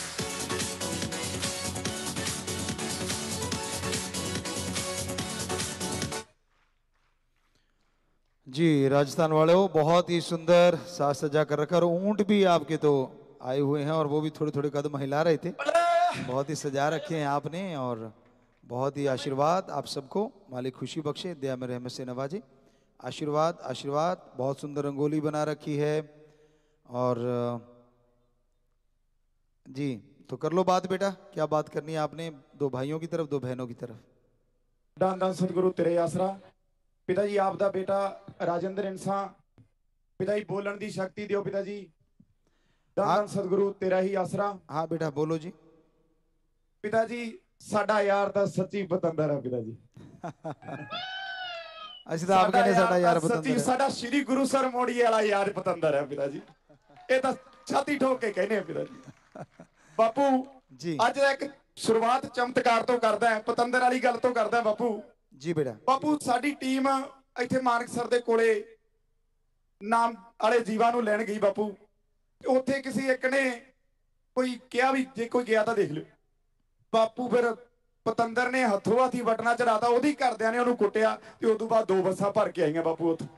जी राजस्थान वाले हो, बहुत ही सुंदर साज सजा कर रखा और ऊंट भी आपके तो आए हुए हैं और वो भी थोड़े थोड़े कदम हिला रहे थे। बहुत ही सजा रखे हैं आपने और बहुत ही आशीर्वाद आप सबको मालिक खुशी बख्शे, दया में रहमत से नवाजे। आशीर्वाद आशीर्वाद। बहुत सुंदर रंगोली बना रखी है और जी तो कर लो बात बेटा, क्या बात करनी है आपने? दो भाइयों की तरफ, दो बहनों की तरफ। धन धन सतगुरु तेरे आसरा पिता जी, आप दा बेटा राजेंद्र इंसान पिता जी बोलन दी शक्ति दियो पिता जी। धन धन सतगुरु तेरा ही आसरा। हाँ बेटा बोलो जी। पिता जी साडा यार दा सच्ची पतंदर है पिता जी। ਅਸੀਂ ਤਾਂ ਆਪ ਕਹਿੰਦੇ ਸਾਡਾ ਯਾਰ ਸੱਚੀ ਸਾਡਾ ਸ਼੍ਰੀ ਗੁਰੂ ਸਰ ਮੋੜੀ ਵਾਲਾ ਯਾਰ ਪਤੰਦਰ ਹੈ ਪਿਤਾ ਜੀ। ਇਹ ਤਾਂ ਛਾਤੀ ਠੋਕ ਕੇ ਕਹਿੰਦੇ ਆ ਪਿਤਾ ਜੀ। ਬਾਪੂ ਜੀ ਅੱਜ ਦਾ ਇੱਕ ਸ਼ੁਰੂਆਤ ਚਮਤਕਾਰ ਤੋਂ ਕਰਦਾ ਹੈ, ਪਤੰਦਰ ਵਾਲੀ ਗੱਲ ਤੋਂ ਕਰਦਾ ਬਾਪੂ ਜੀ। ਬੇਟਾ ਬਾਪੂ ਸਾਡੀ ਟੀਮ ਇੱਥੇ ਮਾਨਕਸਰ ਦੇ ਕੋਲੇ ਨਾਮ ਵਾਲੇ ਜੀਵਾਂ ਨੂੰ ਲੈਣ ਗਈ ਬਾਪੂ। ਉੱਥੇ ਕਿਸੇ ਇੱਕ ਨੇ ਕੋਈ ਕਿਹਾ ਵੀ ਜੇ ਕੋਈ ਗਿਆ ਤਾਂ ਦੇਖ ਲਿਓ। ਬਾਪੂ ਫਿਰ ਪਤੰਦਰ ਨੇ ਹੱਥੋਂ ਹੱਥੀ ਵਟਣਾ ਚੜਾਤਾ, ਉਹਦੀ ਘਰਦਿਆਂ ਨੇ ਉਹਨੂੰ ਕੁੱਟਿਆ ਤੇ ਉਦੋਂ ਬਾਅਦ ਦੋ ਬੱਸਾਂ ਭਰ ਕੇ ਆਈਆਂ ਬਾਪੂ ਉੱਥੇ।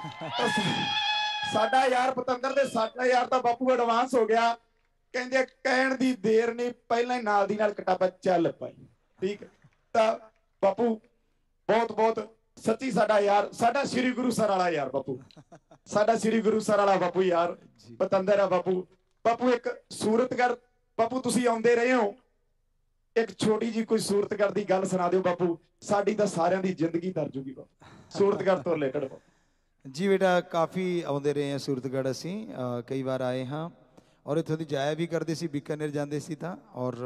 ਸਾਡਾ ਯਾਰ ਪਤੰਦਰ ਦੇ ਸਾਡਾ ਯਾਰ ਤਾਂ ਬਾਪੂ ਐਡਵਾਂਸ ਹੋ ਗਿਆ। ਕਹਿੰਦੇ ਕਹਿਣ ਦੀ ਦੇਰ ਨਹੀਂ, ਪਹਿਲਾਂ ਹੀ ਨਾਲ ਦੀ ਨਾਲ ਕਿਤਾਬਾਂ ਚੱਲ ਪਾਈ। ਠੀਕ ਤਾਂ ਬਾਪੂ ਬਹੁਤ ਬਹੁਤ ਸੱਚੀ ਸਾਡਾ ਯਾਰ, ਸਾਡਾ ਸ੍ਰੀ ਗੁਰੂ ਸਰ ਵਾਲਾ ਯਾਰ ਬਾਪੂ, ਸਾਡਾ ਸ੍ਰੀ ਗੁਰੂ ਸਰ ਵਾਲਾ ਬਾਪੂ ਯਾਰ ਪਤੰਦਰ ਆ ਬਾਪੂ। ਬਾਪੂ ਇੱਕ ਸੂਰਤਗੜ ਬਾਪੂ ਤੁਸੀਂ ਆਉਂਦੇ ਰਹੇ ਹੋ, ਇੱਕ ਛੋਟੀ ਜੀ ਕੋਈ ਸੂਰਤਗੜ ਦੀ ਗੱਲ ਸੁਣਾ ਦਿਓ ਬਾਪੂ, ਸਾਡੀ ਤਾਂ ਸਾਰਿਆਂ ਦੀ ਜ਼ਿੰਦਗੀ ਤਰ ਜੂਗੀ ਬਾਪੂ ਸੂਰਤਗੜ ਤੋਂ ਰਿਲੇਟਡ ਬਾਪੂ। ਜੀ ਬੇਟਾ ਕਾਫੀ ਆਉਂਦੇ ਰਹੇ ਹਾਂ ਸੂਰਤਗੜ, ਅਸੀਂ ਕਈ ਵਾਰ ਆਏ ਹਾਂ ਔਰ ਇੱਥੋਂ ਦੀ ਜਾਇਆ ਵੀ ਕਰਦੇ ਸੀ, ਬੀਕਾਨੇਰ ਜਾਂਦੇ ਸੀ ਤਾਂ। ਔਰ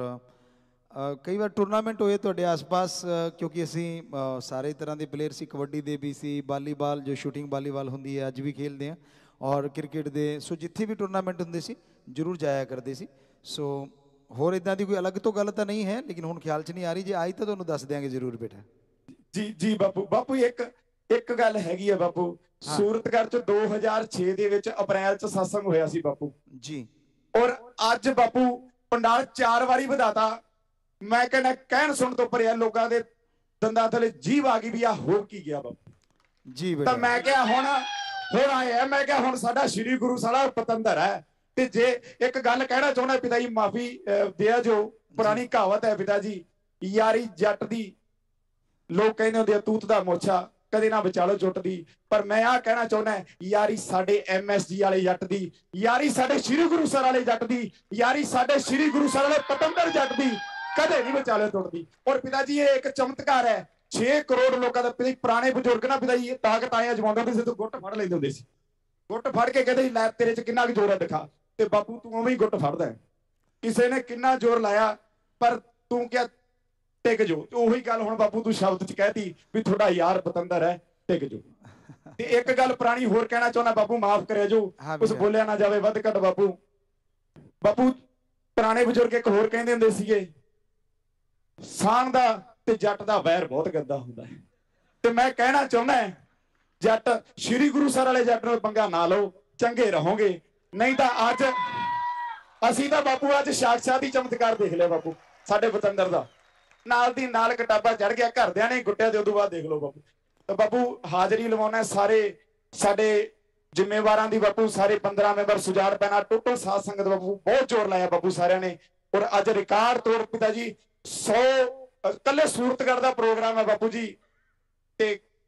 ਕਈ ਵਾਰ ਟੂਰਨਾਮੈਂਟ ਹੋਏ ਤੁਹਾਡੇ ਆਸ-ਪਾਸ, ਕਿਉਂਕਿ ਅਸੀਂ ਸਾਰੇ ਤਰ੍ਹਾਂ ਦੇ ਪਲੇਅਰ ਸੀ, ਕਬੱਡੀ ਦੇ ਵੀ ਸੀ, ਵਾਲੀਬਾਲ ਜੋ ਸ਼ੂਟਿੰਗ ਵਾਲੀਬਾਲ ਹੁੰਦੀ ਹੈ ਅੱਜ ਵੀ ਖੇਡਦੇ ਹਾਂ, ਔਰ ਕ੍ਰਿਕਟ ਦੇ। ਸੋ ਜਿੱਥੇ ਵੀ ਟੂਰਨਾਮੈਂਟ ਹੁੰਦੇ ਸੀ ਜ਼ਰੂਰ ਜਾਇਆ ਕਰਦੇ ਸੀ। ਸੋ ਹੋਰ ਇਦਾਂ ਦੀ ਕੋਈ ਅਲੱਗ ਤੋਂ ਗੱਲ ਤਾਂ ਨਹੀਂ ਹੈ, ਲੇਕਿਨ ਹੁਣ ਖਿਆਲ 'ਚ ਨਹੀਂ ਆ ਰਹੀ। ਜੇ ਆਈ ਤਾਂ ਤੁਹਾਨੂੰ ਦੱਸ ਦਿਆਂਗੇ ਜ਼ਰੂਰ ਬੇਟਾ। ਜੀ ਜੀ ਬਾਪੂ। ਬਾਪੂ ਇੱਕ ਇੱਕ ਗੱਲ ਹੈਗੀ ਆ ਬਾਪੂ, ਸੂਰਤਗੜ 'ਚ ਦੋ ਹਜ਼ਾਰ ਛੇ ਦੇ ਵਿੱਚ ਅਪ੍ਰੈਲ 'ਚ satsang ਹੋਇਆ ਸੀ ਬਾਪੂ ਜੀ। ਔਰ ਅੱਜ ਬਾਪੂ ਪੰਡਾਲ ਚਾਰ ਵਾਰੀ ਵਧਾਤਾ। ਮੈਂ ਕਹਿੰਦਾ ਕਹਿਣ ਸੁਣ ਤੋਂ ਪਰਿਆ ਲੋਕਾਂ ਦੇ ਦੰਦਾਂ ਥਲੇ ਜੀਭ ਆ ਗਈ ਵੀ ਆ ਹੋ ਕੀ ਗਿਆ ਬਾਪੂ ਜੀ ਬੇਟਾ। ਤਾਂ ਮੈਂ ਕਿਹਾ ਹੁਣ ਹੁਣ ਆਇਆ, ਮੈਂ ਕਿਹਾ ਹੁਣ ਸਾਡਾ ਸ੍ਰੀ ਗੁਰੂ ਸਾਲਾ ਪਤੰਦਰ ਹੈ। ਤੇ ਜੇ ਇੱਕ ਗੱਲ ਕਹਿਣਾ ਚਾਹੁੰਦਾ ਪਿਤਾ ਜੀ, ਮਾਫੀ ਦਿਆ ਜੋ ਪੁਰਾਣੀ ਕਹਾਵਤ ਹੈ ਪਿਤਾ ਜੀ, ਯਾਰੀ ਜੱਟ ਦੀ ਲੋਕ ਕਹਿੰਦੇ ਹੁੰਦੇ ਆ ਤੂਤ ਦਾ ਮੋਛਾ ਕਦੇ ਨਾ ਵਿਚਾਲੋ ਜੁੱਟ ਦੀ, ਪਰ ਮੈਂ ਆਹ ਕਹਿਣਾ ਚਾਹੁੰਦਾ ਯਾਰੀ ਸਾਡੇ ਐਮ ਐਸ ਜੀ ਵਾਲੇ ਜੱਟ ਦੀ, ਯਾਰੀ ਸਾਡੇ ਸ੍ਰੀ ਗੁਰੂ ਸਰ ਵਾਲੇ ਜੱਟ ਦੀ, ਯਾਰੀ ਸਾਡੇ ਸ੍ਰੀ ਗੁਰੂ ਸਰ ਵਾਲੇ ਪਤੰਦਰ ਜੱਟ ਦੀ ਕਦੇ ਨਹੀਂ ਵਿਚਾਲੇ ਟੁੱਟਦੀ। ਔਰ ਪਿਤਾ ਜੀ ਇਹ ਇੱਕ ਚਮਤਕਾਰ ਹੈ। ਛੇ ਕਰੋੜ ਲੋਕਾਂ ਦਾ ਪਿਤਾ ਪੁਰਾਣੇ ਬਜ਼ੁਰਗ ਨਾ ਪਿਤਾ ਜੀ ਤਾਕਤ ਆਏ ਅਜਮਾਉਂਦੇ ਹੁੰਦੇ ਸੀ, ਤੇ ਗੁੱਟ ਫੜ ਲੈਂਦੇ ਹੁੰਦੇ ਸੀ। ਗੁੱਟ ਫੜ ਕੇ ਕਹਿੰਦੇ ਸੀ ਲੈ ਤੇਰੇ 'ਚ ਕਿੰਨਾ ਕੁ ਜ਼ੋਰ ਹੈ ਦਿਖਾ, ਤੇ ਬਾਪੂ ਤੂੰ ਉਵੇਂ ਹੀ ਗੁੱਟ ਫੜਦਾ। ਕਿਸੇ ਨੇ ਕਿੰਨਾ ਜ਼ੋਰ ਲਾਇਆ ਪਰ ਤੂੰ ਕਿਹਾ ਟਿਕ ਜੋ। ਤੇ ਉਹੀ ਗੱਲ ਹੁਣ ਬਾਪੂ ਤੂੰ ਸ਼ਬਦ 'ਚ ਕਹਿਤੀ ਵੀ ਤੁਹਾਡਾ ਯਾਰ ਪਤੰਦਰ ਹੈ, ਟਿਕ ਜੋ। ਤੇ ਇੱਕ ਗੱਲ ਪੁਰਾਣੀ ਹੋਰ ਕਹਿਣਾ ਚਾਹੁੰਦਾ ਬਾਪੂ, ਮਾਫ ਕਰਿਆ ਜੋ ਕੁਛ ਬੋਲਿਆ ਨਾ ਜਾਵੇ ਵੱਧ ਘੱਟ ਬਾਪੂ। ਬਾਪੂ ਪੁਰਾਣੇ ਬਜ਼ੁਰਗ ਇੱਕ ਹੋਰ ਕਹਿੰਦੇ ਹੁੰਦੇ ਸੀਗੇ, ਸਾਨ ਦਾ ਤੇ ਜੱਟ ਦਾ ਵੈਰ ਬਹੁਤ ਗੰਦਾ ਹੁੰਦਾ ਹੈ। ਤੇ ਮੈਂ ਕਹਿਣਾ ਚਾਹੁੰਦਾ ਜੱਟ ਸ੍ਰੀ ਗੁਰੂ ਸਰ ਵਾਲੇ ਜੱਟ ਨੂੰ ਪੰਗਾ ਨਾ ਲਓ, ਚੰਗੇ ਰਹੋਗੇ। ਨਹੀਂ ਤਾਂ ਅੱਜ ਅਸੀਂ ਤਾਂ ਬਾਪੂ ਅੱਜ ਸਾਖਸ਼ਾਤ ਹੀ ਚਮਤਕਾਰ ਦੇਖ ਲਿਆ ਬਾਪੂ ਸਾਡੇ ਪਤੰਦਰ ਦਾ। ਨਾਲ ਦੀ ਨਾਲ ਕਿਤਾਬਾਂ ਚੜ ਗਿਆ, ਘਰਦਿਆਂ ਨੇ ਗੁੱਟਿਆ ਤੇ ਉਦੋਂ ਬਾਅਦ ਦੇਖ ਲਓ ਬਾਪੂ। ਤਾਂ ਬਾਪੂ ਹਾਜ਼ਰੀ ਲਵਾਉਣਾ ਸਾਰੇ ਸਾਡੇ ਜ਼ਿੰਮੇਵਾਰਾਂ ਦੀ ਬਾਪੂ, ਸਾਰੇ ਪੰਦਰਾਂ ਮੈਂਬਰ ਸੁਜਾੜ ਪੈਣਾ ਟੋਟਲ ਸਾਧ ਸੰਗਤ ਬਾਪੂ ਬਹੁਤ ਜ਼ੋਰ ਲਾਇਆ ਬਾਪੂ ਸਾਰਿਆਂ ਨੇ। ਔਰ ਅੱਜ ਰਿਕਾਰਡ ਤੋੜ ਪਿਤਾ ਜੀ ਸੌ ਕੱਲੇ ਸੂਰਤਗੜ ਦਾ ਪ੍ਰੋਗਰਾਮ ਹੈ ਬਾਪੂ ਜੀ, ਤੇ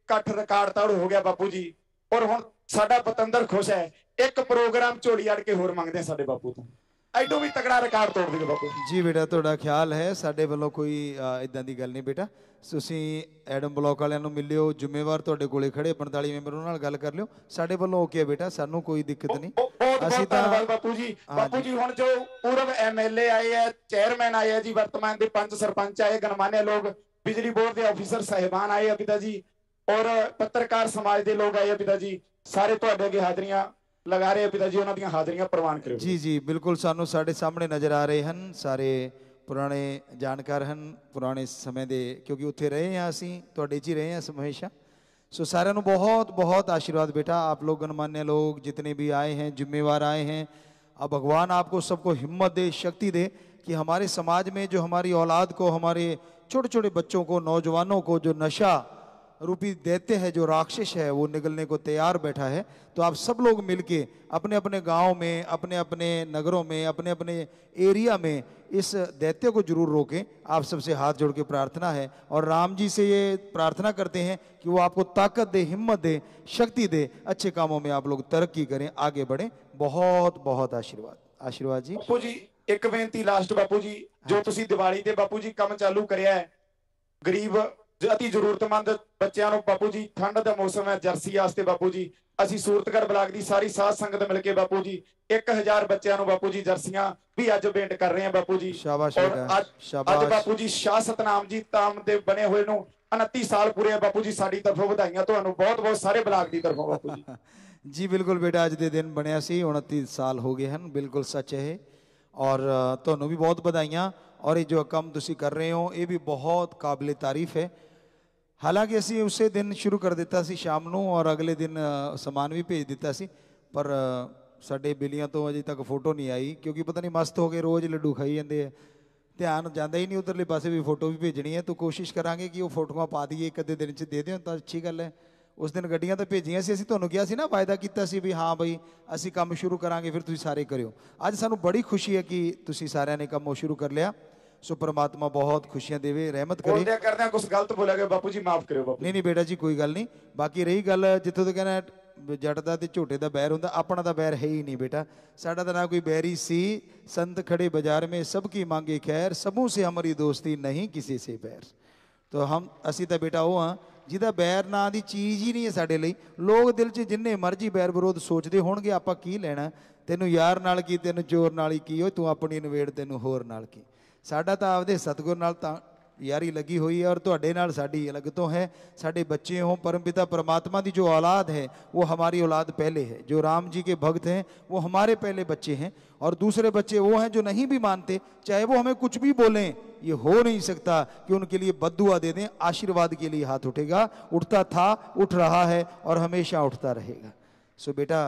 ਇਕੱਠ ਰਿਕਾਰਡ ਤਾੜ ਹੋ ਗਿਆ ਬਾਪੂ ਜੀ। ਔਰ ਹੁਣ ਸਾਡਾ ਪਤੰਦਰ ਖੁਸ਼ ਹੈ, ਇੱਕ ਪ੍ਰੋਗਰਾਮ ਝੋਲੀ ਅੜ ਕੇ ਹੋਰ ਮੰਗਦੇ ਆ ਸਾਡੇ ਬਾਪੂ ਤੋਂ, ਐਡੋ ਵੀ ਤਕੜਾ ਰਿਕਾਰਡ ਤੋੜ ਦਿਓ ਬਾਪੂ ਜੀ। ਬੇਟਾ ਤੁਹਾਡਾ ਖਿਆਲ ਹੈ, ਸਾਡੇ ਵੱਲੋਂ ਕੋਈ ਇਦਾਂ ਦੀ ਗੱਲ ਨਹੀਂ ਬੇਟਾ। ਤੁਸੀਂ ਐਡਮ ਬਲੌਕ ਵਾਲਿਆਂ ਨੂੰ ਮਿਲਿਓ, ਜ਼ਿੰਮੇਵਾਰ ਤੁਹਾਡੇ ਕੋਲੇ ਖੜੇ ਪੰਤਾਲੀ ਮੈਂਬਰ, ਉਹਨਾਂ ਨਾਲ ਗੱਲ ਕਰ ਲਿਓ। ਸਾਡੇ ਵੱਲੋਂ ਓਕੇ ਹੈ ਬੇਟਾ, ਸਾਨੂੰ ਕੋਈ ਦਿੱਕਤ ਨਹੀਂ। ਬਹੁਤ ਬਹੁਤ ਧੰਨਵਾਦ ਬਾਪੂ ਜੀ। ਬਾਪੂ ਜੀ ਹੁਣ ਜੋ ਪੂਰਵ ਐਮਐਲਏ ਆਏ ਹੈ, ਚੇਅਰਮੈਨ ਆਏ ਹੈ ਜੀ, ਵਰਤਮਾਨ ਦੇ ਪੰਜ ਸਰਪੰਚ ਆਏ, ਗਣਮਾन्य ਲੋਕ, ਬਿਜਲੀ ਬੋਰਡ ਦੇ ਆਫੀਸਰ ਸਾਹਿਬਾਨ ਆਏ ਆ ਪਿਤਾ ਜੀ, ਔਰ ਪੱਤਰਕਾਰ ਸਮਾਜ ਦੇ ਲੋਕ ਆਏ ਆ ਪਿਤਾ ਜੀ, ਸਾਰੇ ਤੁਹਾਡੇ ਅੱਗੇ ਹਾਜ਼ਰੀਆਂ ਲਗਾ ਰਹੇ ਆ ਪਿਤਾ ਜੀ, ਉਹਨਾਂ ਦੀਆਂ ਹਾਜ਼ਰੀਆਂ ਪ੍ਰਵਾਨ ਕਰਿਓ। ਜੀ ਜੀ ਬਿਲकुल, ਸਾਨੂੰ ਸਾਡੇ ਸਾਹਮਣੇ ਨਜ਼ਰ ਆ ਰਹੇ ਹਨ, ਸਾਰੇ ਪੁਰਾਣੇ ਜਾਣਕਾਰ ਹਨ ਪੁਰਾਣੇ ਸਮੇਂ ਦੇ, ਕਿਉਂਕਿ ਉੱਥੇ ਰਹੇ ਹਾਂ ਅਸੀਂ, ਤੁਹਾਡੇ 'ਚ ਹੀ ਰਹੇ ਹਾਂ ਹमेशा। सो सारे बहुत बहुत आशीर्वाद बेटा, आप लोग गणमान्य लोग जितने भी आए हैं, जिम्मेवार आए हैं, अब भगवान आपको सबको हिम्मत दे, शक्ति दे कि हमारे समाज में जो हमारी औलाद को, हमारे छोटे छोटे बच्चों को, नौजवानों को जो नशा रूपी देते हैं, जो राक्षस है, वो निकलने को तैयार बैठा है। तो आप सब लोग मिलके अपने अपने गांव में, अपने अपने नगरों में, अपने अपने एरिया में इस दैत्य को जरूर रोकें। आप सबसे हाथ जोड़ के प्रार्थना है, और राम जी से ये प्रार्थना करते हैं कि वो आपको ताकत दे, हिम्मत दे, शक्ति दे, अच्छे कामों में आप लोग तरक्की करें, आगे बढ़ें। बहुत बहुत आशीर्वाद। आशीर्वाद जी। बापू जी एक बेनती लास्ट बापू जी, जो तुसी दिवाली ते बापू जी काम चालू करिया है, गरीब अति जरूरतमंद बच्चों को बापू जी, ठंड का मौसम है, जर्सी वास्ते बापू जी ਅਸੀਂ ਸੂਰਤਗੜ ਬਲਾਕ ਦੀ ਸਾਰੀ ਸਾਧ ਸੰਗਤ ਮਿਲ ਕੇ ਬਾਪੂ ਜੀ ਇੱਕ ਹਜ਼ਾਰ ਬੱਚਿਆਂ ਨੂੰ ਬਾਪੂ ਜੀ ਜਰਸੀਆਂ ਵੀ ਅੱਜ ਭੇਂਟ ਕਰ ਰਹੇ ਹਾਂ ਬਾਪੂ ਜੀ। ਸ਼ਾਬਾਸ਼ ਔਰ ਬੇਟਾ, ਅੱਜ ਸ਼ਾਬਾਸ਼। ਅੱਜ ਬਾਪੂ ਜੀ ਸ਼ਾਹ ਸਤਨਾਮ ਜੀ ਤਾਮ ਦੇ ਬਣੇ ਹੋਏ ਨੂੰ उनतीस साल पूरे है बापू जी, साड़ी तरफों ਵਧਾਈਆਂ ਤੁਹਾਨੂੰ ਬਹੁਤ ਬਹੁਤ ਸਾਰੇ ਬਲਾਕ ਦੀ ਤਰਫੋਂ ਬਾਪੂ ਜੀ। जी बिल्कुल बेटा, अज के दिन बनया सी उनतीस साल हो गए हैं, बिल्कुल सच है। और ਤੁਹਾਨੂੰ भी बहुत बधाइयाँ, और ये जो काम तुसी कर रहे हो ये भी बहुत काबिल तारीफ है। हालांकि असी उसे दिन शुरू कर दिता सी शाम नूं, और अगले दिन समान भी भेज दिता सी, पर साडे बिलियां तो अजे तक फोटो नहीं आई, क्योंकि पता नहीं मस्त हो गए, रोज़ लड्डू खाई जाते हैं, ध्यान जाता ही नहीं उधरले पासे भी फोटो भी भेजनी है। तो कोशिश करांगे कि वो फोटोआं पा दईए, एक अद्धे दिन च दे दें तो अच्छी गल है। उस दिन गड्डियां तो भेजियां सी, असीं तुहानूं किहा सी ना, वायदा कीता सी भी हाँ बई असीं काम शुरू करांगे, फिर तुसीं सारे करियो। अज सानूं बड़ी खुशी है कि तुसीं सारिਆਂ ने काम शुरू कर लिया। सो परमात्मा बहुत खुशियां देवे, रहमत करे। बोलदे करदे कुछ गलत बोला गया बापू जी, माफ करियो बापू। नहीं नहीं बेटा जी, कोई गल नहीं। बाकी रही गल जिੱਥੋਂ तक कहना जट का तो झोटे का बैर होंदा, अपना तो बैर है ही नहीं बेटा। साडा तो ना कोई बैरी सी, संत खड़े बाजार में सबकी मांगे खैर, सबों से हमारी दोस्ती नहीं किसी से बैर। तो हम असी तो बेटा वो हाँ जिहदा बैर ना दी चीज़ ही नहीं है साडे लई। लोग दिल च जिन्ने मर्जी बैर विरोध सोचते होणगे, आपां की लैणा, तैनूं यार नाल की, तैनूं चोर नाल ही की, तूं अपनी नवेड़ तैनूं होर नाल की। साडा तो आपदे सतगुर नाल तां यारी लगी हुई है, और तुहाडे नाल साडी अलग तो है। साडे बच्चे हों, परमपिता परमात्मा की जो औलाद है वो हमारी औलाद पहले है। जो राम जी के भक्त हैं वो हमारे पहले बच्चे हैं, और दूसरे बच्चे वो हैं जो नहीं भी मानते, चाहे वो हमें कुछ भी बोलें, ये हो नहीं सकता कि उनके लिए बद्दुआ दे दें। आशीर्वाद के लिए हाथ उठेगा, उठता था, उठ रहा है, और हमेशा उठता रहेगा। सो बेटा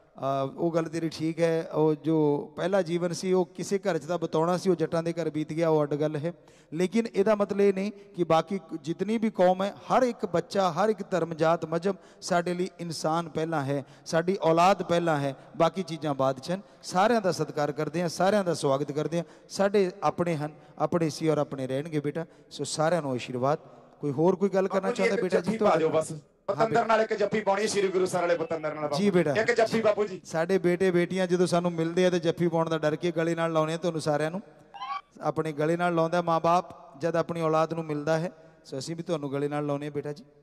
वो गल तेरी ठीक है। और जो पहला जीवन सी वो किसी घर च बतौना सी, वो जट्टां दे घर बीत गया, वो अड गल है। लेकिन ਇਹਦਾ मतलब ये नहीं कि बाकी जितनी भी कौम है, हर एक बच्चा, हर एक धर्म जात मजहब साडे लिए इंसान पहला है, साडी औलाद पहला है, बाकी चीज़ां बाद च। सारिਆਂ ਦਾ सत्कार करते हैं, सारिਆਂ ਦਾ स्वागत करते हैं। साडे अपने हैं, अपने सी और अपने रहणगे बेटा। सो सारिਆਂ ਨੂੰ आशीर्वाद। कोई होर कोई गल करना चाहता बेटा जी? तो बस पतंदर नाल एक जफ्फी पाउणी, श्री गुरु साहिब वाले पतंदर नाल जी बेटा, एक जफ्फी बापू जी। साडे बेटे बेटियां ਜਦੋਂ ਸਾਨੂੰ ਮਿਲਦੇ ਆ ਤੇ ਜੱਫੀ ਪਾਉਣ ਦਾ ਡਰ ਕੇ ਗਲੇ ਨਾਲ ਲਾਉਣੇ, ਤੁਹਾਨੂੰ ਸਾਰਿਆਂ ਨੂੰ ਆਪਣੇ ਗਲੇ ਨਾਲ ਲਾਉਂਦਾ ਮਾਂ-ਬਾਪ ਜਦ ਆਪਣੀ ਔਲਾਦ ਨੂੰ ਮਿਲਦਾ ਹੈ। ਸੋ ਅਸੀਂ ਵੀ ਤੁਹਾਨੂੰ ਗਲੇ ਨਾਲ ਲਾਉਣੇ ਬੇਟਾ ਜੀ।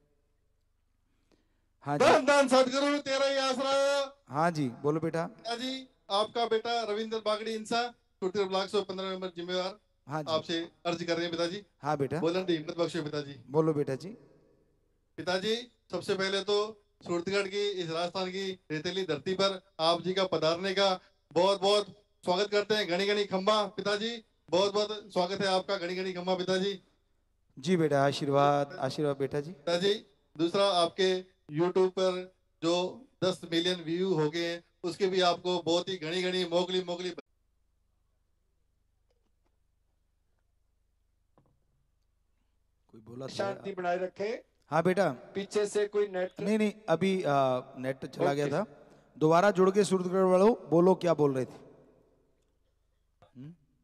हाँ जी, धन धन सदगुरु तेरा ही आसरा। हाँ जी बोलो बेटा। जी आपका बेटा रविंद्र बागड़ी इंसा, छोटे ब्लॉक सौ पंद्रह नंबर जिम्मेवार, हाँ जी, आपसे अर्ज कर रहे हैं पिताजी। हाँ बेटा, बोलन दी हिम्मत बख्शो पिताजी। बोलो बेटा जी। पिताजी सबसे पहले तो सूरतगढ़ की, इस राजस्थान की रेतीली धरती पर आप जी का पधारने का बहुत बहुत स्वागत करते हैं। घनी घनी खंबा पिताजी, बहुत बहुत स्वागत है आपका, घनी घनी खंबा पिताजी। जी बेटा, आशीर्वाद आशीर्वाद बेटा जी। पिताजी दूसरा, आपके यूट्यूब पर जो दस मिलियन व्यू हो गए हैं, उसके भी आपको बहुत ही घनी घनी मोगली मोगली कोई बोला शांति बनाए रखे। हाँ बेटा, पीछे से कोई नेट नहीं नहीं अभी आ, नेट चला गया था। दोबारा जुड़ के सूरतगढ़ वालों बोलो क्या बोल रहे थे।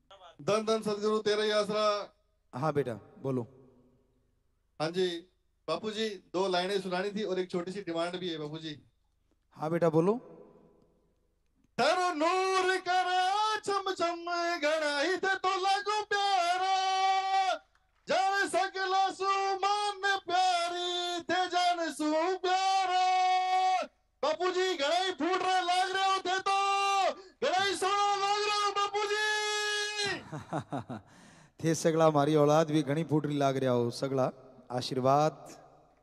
धन धन सदगुरु तेरा ही आसरा। हाँ बेटा बोलो। हाँ जी, बापू जी दो लाइनें सुनानी थी और एक छोटी सी डिमांड भी है बापू जी। हाँ बेटा बोलो। तेरो नूर करे चम चम गणाई ते तो लागू प्यारा, जान सकला सुमान प्यारी ते जान सु प्यारा। बापू जी गणाई फूट रहे लाग रहे हो थे तो गणाई सोना लाग रहे हो बापू जी। थे सगला हमारी औलाद भी घनी फूटरी लाग रहा हो सगला आशीर्वाद।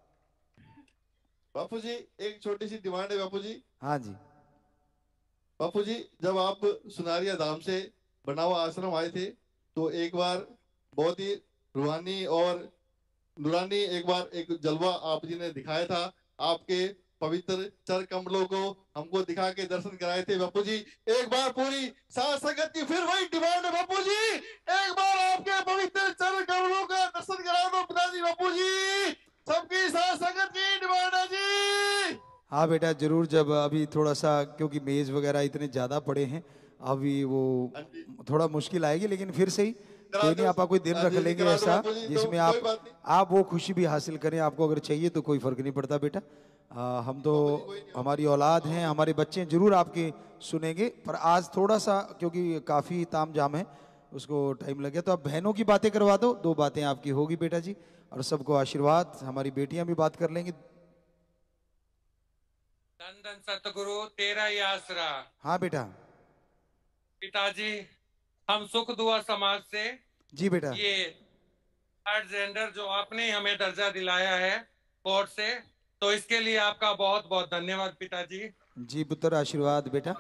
बापू जी एक छोटी सी डिमांड है बापू जी। हाँ जी बापू जी जब आप सुनारिया धाम से बनावा आश्रम आए थे तो एक बार बहुत ही रूहानी और नूरानी एक बार एक जलवा आप जी ने दिखाया था। आपके पवित्र चर कमलों को हमको दिखा के दर्शन कराए थे बापू जी। एक बार पूरी साथ संगत की फिर वही डिमांड है बापू जी, एक बार आपके पवित्र चर कमलों का दर्शन करा दो पिताजी बापू जी। सबकी साथ संगत की डिमांड है जी। हाँ बेटा जरूर। जब अभी थोड़ा सा क्योंकि मेज वगैरह इतने ज्यादा पड़े हैं अभी वो थोड़ा मुश्किल आएगी, लेकिन फिर सही कोई नहीं, आप कोई दिन रख लेंगे ऐसा जिसमें आप आप वो खुशी भी हासिल करें। आपको अगर चाहिए तो कोई फर्क नहीं पड़ता बेटा। आ, हम तो हमारी औलाद हैं, हमारे बच्चे जरूर आपके सुनेंगे, पर आज थोड़ा सा क्योंकि काफी ताम जाम है उसको टाइम लग गया, तो आप बहनों की बातें करवा दो, दो बातें आपकी होगी बेटा जी, और सबको आशीर्वाद। हमारी बेटियां भी बात कर लेंगी। धन धन सतगुरु तेरा ही आसरा। हाँ बेटा। पिताजी हम सुख दुआ समाज से जी बेटा। ये थर्ड जेंडर जो आपने हमें दर्जा दिलाया है कोर्ट से, तो इसके लिए आपका बहुत बहुत धन्यवाद पिताजी। जी पुत्र आशीर्वाद बेटा।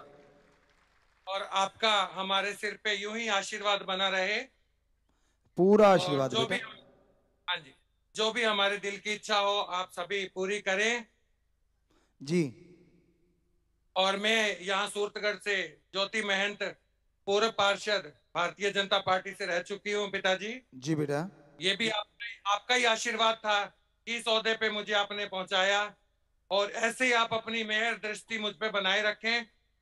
और आपका हमारे सिर पे यूं ही आशीर्वाद बना रहे। पूरा आशीर्वाद जो बेटा। भी हाँ जी जो भी हमारे दिल की इच्छा हो आप सभी पूरी करें जी। और मैं यहाँ सूरतगढ़ से ज्योति महंत पूर्व पार्षद भारतीय जनता पार्टी से रह चुकी हूँ पिताजी। जी बेटा। ये भी आपका आपका ही आशीर्वाद था कि इस ओहदे पे मुझे आपने पहुंचाया, और ऐसे ही आप अपनी मेहर दृष्टि मुझ पे बनाए रखें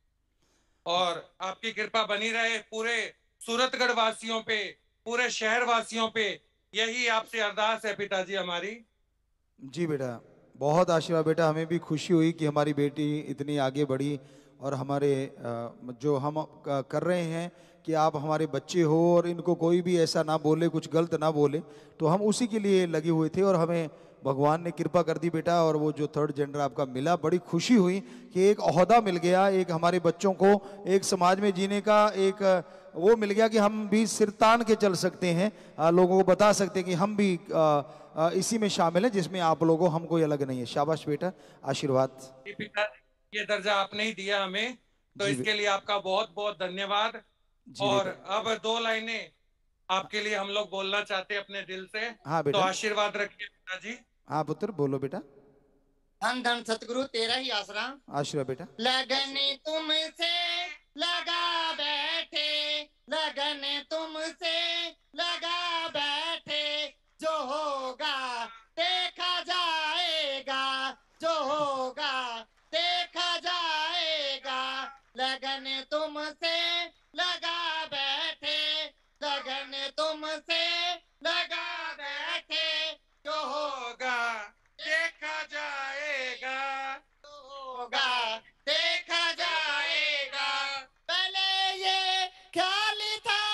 और आपकी कृपा बनी रहे पूरे सूरतगढ़ वासियों पे, पूरे शहर वासियों पे। यही आपसे अरदास है पिताजी हमारी। जी बेटा बहुत आशीर्वाद बेटा। हमें भी खुशी हुई कि हमारी बेटी इतनी आगे बढ़ी, और हमारे जो हम कर रहे हैं कि आप हमारे बच्चे हो और इनको कोई भी ऐसा ना बोले, कुछ गलत ना बोले, तो हम उसी के लिए लगे हुए थे, और हमें भगवान ने कृपा कर दी बेटा। और वो जो थर्ड जेंडर आपका मिला, बड़ी खुशी हुई कि एक ओहदा मिल गया, एक हमारे बच्चों को एक समाज में जीने का एक वो मिल गया कि हम भी सिर तान के चल सकते हैं, लोगों को बता सकते हैं कि हम भी आ, आ, इसी में शामिल हैं जिसमें आप लोगों हम कोई अलग नहीं है। शाबाश बेटा आशीर्वाद। ये दर्जा आपने ही दिया हमें, तो इसके लिए आपका बहुत बहुत धन्यवाद। और अब दो लाइनें आपके लिए हम लोग बोलना चाहते हैं अपने दिल से। हाँ तो बेटा। आशीर्वाद रखिए पिताजी। हाँ पुत्र बोलो बेटा। धन धन सतगुरु तेरा ही आसरा। आशीर्वाद बेटा। लगन तुमसे लगा बैठे, लगन तुमसे लगा बैठे, जो होगा देखा जाएगा, जो होगा देखा जाएगा। लगन तुमसे लगा बैठे, लगन तुमसे लगा बैठे, जो होगा देखा जाएगा, जो होगा देखा जाएगा। पहले ये ख्याल था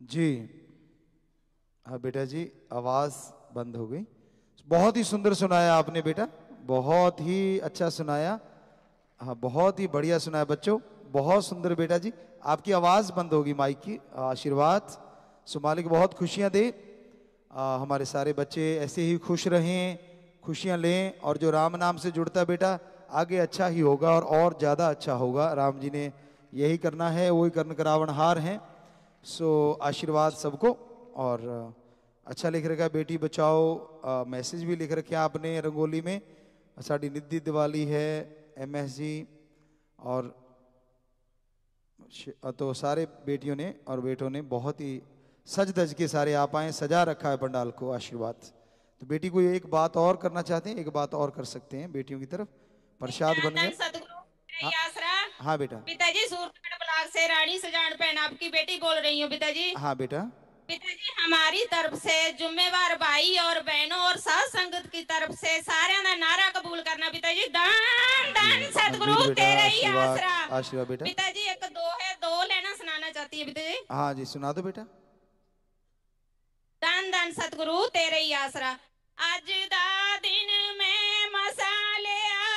जी हाँ बेटा जी, आवाज बंद हो गई। बहुत ही सुंदर सुनाया आपने बेटा, बहुत ही अच्छा सुनाया। हाँ बहुत ही बढ़िया सुनाया बच्चों, बहुत सुंदर बेटा जी। आपकी आवाज बंद होगी माइक की। आशीर्वाद सो मालिक बहुत खुशियां दे, आ, हमारे सारे बच्चे ऐसे ही खुश रहें, खुशियां लें, और जो राम नाम से जुड़ता बेटा आगे अच्छा ही होगा और और ज़्यादा अच्छा होगा। राम जी ने यही करना है, वही कर्ण करावण हार हैं। सो आशीर्वाद सबको। और अच्छा लिख रखा है बेटी बचाओ, आ, मैसेज भी लिख रखे आपने रंगोली में। साड़ी निधि दिवाली है, एम एस जी, और तो सारे बेटियों ने और बेटों ने बहुत ही सज धज के सारे आप आए, सजा रखा है पंडाल को। आशीर्वाद। तो बेटी को एक बात और करना चाहते हैं, एक बात और कर सकते हैं बेटियों की तरफ। प्रसाद बन गया। सतगुरु आसरा। हाँ बेटा। पिताजी सूरतगढ़ ब्लॉक से रानी सजान पहन आपकी बेटी बोल रही हूँ पिताजी। हाँ बेटा। पिताजी हमारी तरफ से जिम्मेवार भाई और बहनों और साथ संगत की तरफ से सारे ना नारा कबूल करना पिताजी। दान दान सतगुरु तेरा ही आसरा। आशीर्वाद बेटा। पिताजी एक दो है, दो लेना सुनाना चाहती है पिताजी। हाँ जी सुना दो बेटा। दान दान सतगुरु तेरे ही आसरा। अज दा दिन में मसाले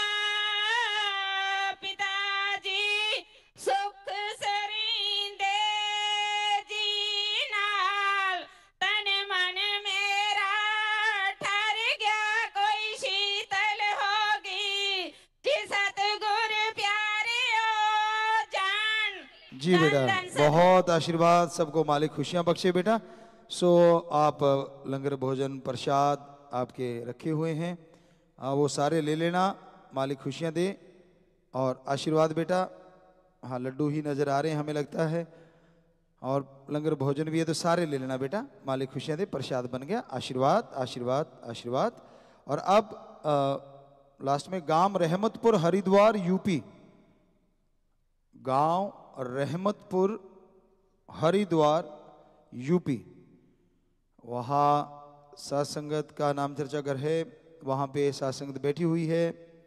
पिताजी सुख सरींदे जी नाल, तन मन मेरा ठहर गया कोई शीतल होगी जी सतगुर प्यारे ओ जान। जी बेटा बहुत आशीर्वाद, सबको मालिक खुशियां बख्शे बेटा। सो आप लंगर भोजन प्रसाद आपके रखे हुए हैं, आ, वो सारे ले लेना, मालिक खुशियां दे। और आशीर्वाद बेटा, हाँ लड्डू ही नज़र आ रहे हैं हमें लगता है, और लंगर भोजन भी है तो सारे ले लेना बेटा, मालिक खुशियां दे। प्रसाद बन गया। आशीर्वाद आशीर्वाद आशीर्वाद। और अब आ, लास्ट में गांव रहमतपुर हरिद्वार यूपी, गांव रहमतपुर हरिद्वार यूपी, वहाँ सासंगत का नाम चर्चा घर है, वहाँ पे सासंगत बैठी हुई है।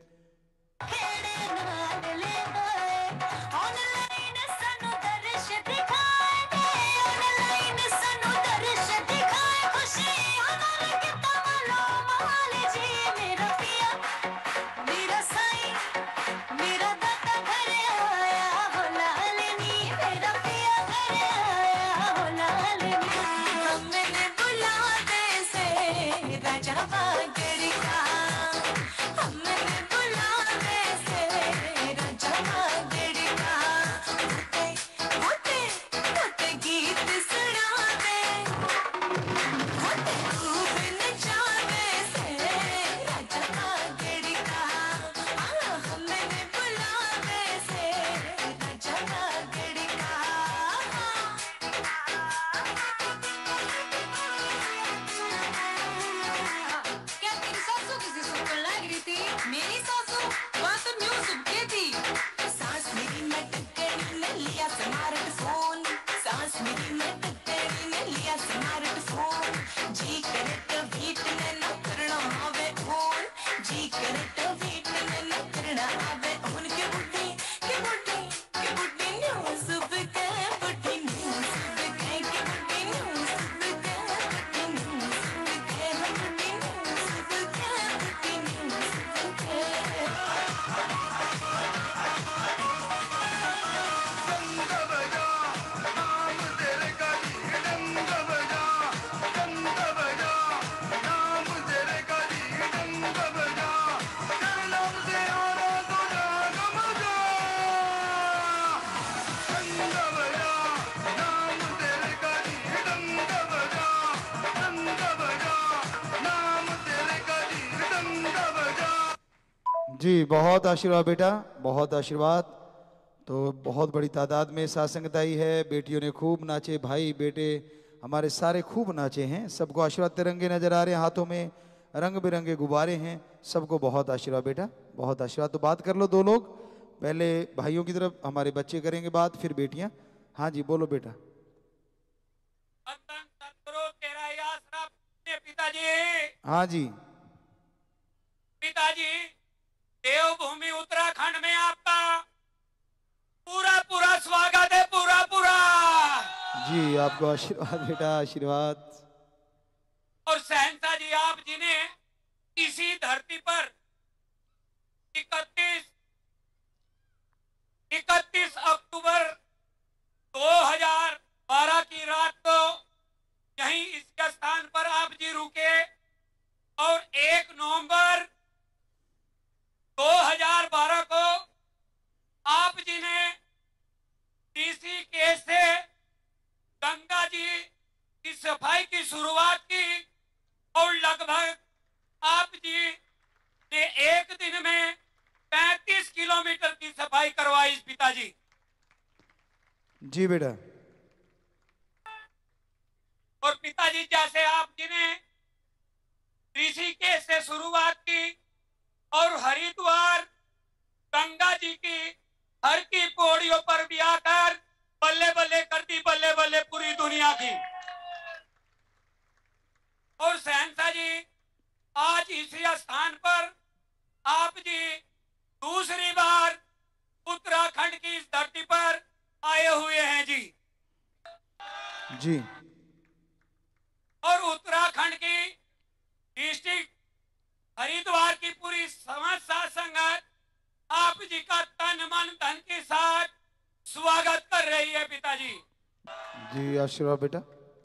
जी बहुत आशीर्वाद बेटा, बहुत आशीर्वाद। तो बहुत बड़ी तादाद में सासंगत आई है, बेटियों ने खूब नाचे, भाई बेटे हमारे सारे खूब नाचे हैं। सबको आशीर्वाद, तिरंगे नजर आ रहे हैं, हाथों में रंग बिरंगे गुब्बारे हैं। सबको बहुत आशीर्वाद बेटा, बहुत आशीर्वाद। तो बात कर लो दो लोग, पहले भाइयों की तरफ हमारे बच्चे करेंगे बात, फिर बेटियां। हाँ जी बोलो बेटा। पिताजी हाँ जी पिताजी, देवभूमि उत्तराखंड में आपका पूरा पूरा स्वागत है, पूरा पूरा। जी आपको आशीर्वाद बेटा, आशीर्वाद। और सहनसा जी आप जिन्हें इसी धरती पर इकतीस इकतीस अक्टूबर दो हज़ार बारह की रात को यहीं इस स्थान पर आप जी रुके और एक नवंबर दो हज़ार बारह को आप जी ने ऋषिकेश से गंगा जी की सफाई की शुरुआत की और लगभग आप जी ने एक दिन में पैंतीस किलोमीटर की सफाई करवाई पिताजी। जी बेटा। और पिताजी जैसे आप जी ने ऋषिकेश से शुरुआत की और हरिद्वार गंगा जी की हर की पौड़ियों पर भी आकर बल्ले बल्ले कर दी, बल्ले बल्ले पूरी दुनिया की। और सहनसा जी आज इसी स्थान पर आप जी दूसरी बार उत्तराखंड की इस धरती पर आए हुए हैं जी। जी। और उत्तराखंड की डिस्ट्रिक्ट हरिद्वार की पूरी समाज साथ संगत आप जी का तन मन धन के साथ स्वागत कर रही है पिताजी। जी आशीर्वाद बेटा।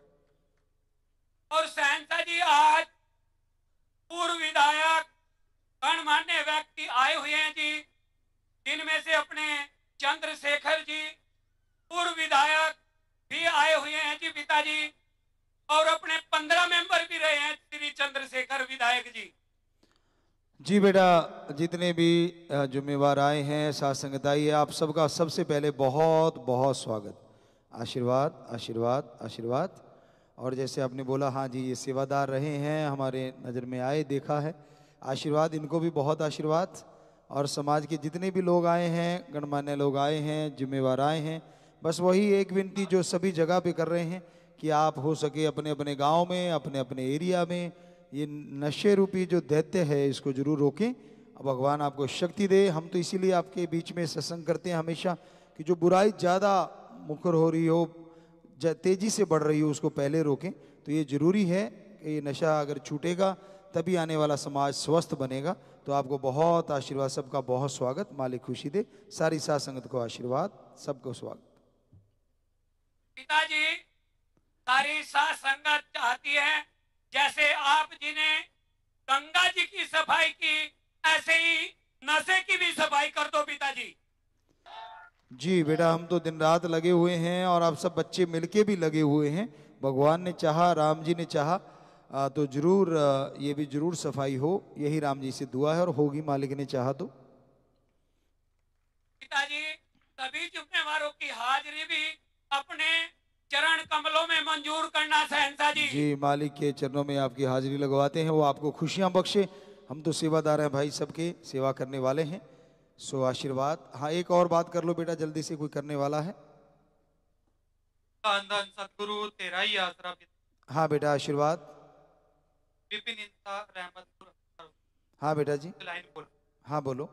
और सहनसा जी आज पूर्व विधायक गणमान्य व्यक्ति आए हुए हैं जी, जिनमें से अपने चंद्रशेखर जी पूर्व विधायक भी आए हुए हैं जी पिताजी, और अपने पंद्रह मेंबर भी रहे हैं श्री चंद्रशेखर विधायक जी। जी बेटा, जितने भी जिम्मेवार आए हैं, साथ संगत आई है, आप सबका सबसे पहले बहुत बहुत स्वागत, आशीर्वाद आशीर्वाद आशीर्वाद। और जैसे आपने बोला, हाँ जी ये सेवादार रहे हैं, हमारे नज़र में आए, देखा है, आशीर्वाद, इनको भी बहुत आशीर्वाद। और समाज के जितने भी लोग आए हैं, गणमान्य लोग आए हैं, जिम्मेवार आए हैं, बस वही एक विनती जो सभी जगह पे कर रहे हैं कि आप हो सके अपने अपने गांव में, अपने अपने एरिया में ये नशे रूपी जो दैत्य है इसको जरूर रोकें। भगवान आपको शक्ति दे। हम तो इसीलिए आपके बीच में सत्संग करते हैं हमेशा कि जो बुराई ज़्यादा मुखर हो रही हो, तेज़ी से बढ़ रही हो, उसको पहले रोकें। तो ये ज़रूरी है कि ये नशा अगर छूटेगा तभी आने वाला समाज स्वस्थ बनेगा। तो आपको बहुत आशीर्वाद, सबका बहुत स्वागत, मालिक खुशी दे। सारी साथ संगत को आशीर्वाद, सबको स्वागत। पिताजी सारी साथ संगत चाहती है जैसे आप जी ने गंगा जी की सफाई की, ऐसे ही नशे की भी सफाई कर दो पिताजी। जी बेटा, हम तो दिन रात लगे हुए हैं और आप सब बच्चे मिलके भी लगे हुए हैं। भगवान ने चाहा, राम जी ने चाहा तो जरूर ये भी जरूर सफाई हो, यही राम जी से दुआ है और होगी, मालिक ने चाहा तो। पिताजी सभी जिम्मेवारों की हाजिरी भी अपने चरण कमलों में मंजूर करना सहनसा जी। जी मालिक के चरणों में आपकी हाजिरी लगवाते हैं, वो आपको खुशियां बख्शे। हम तो सेवादार हैं भाई, सबके सेवा करने वाले हैं, सो आशीर्वाद। हाँ एक और बात कर लो बेटा, जल्दी से, कोई करने वाला है? सतगुरु तेरा ही आसरा। हाँ बेटा आशीर्वाद। विपिन इंसाफ रहमतपुर। हाँ बेटा जी। लाइन बोलो। हाँ बोलो।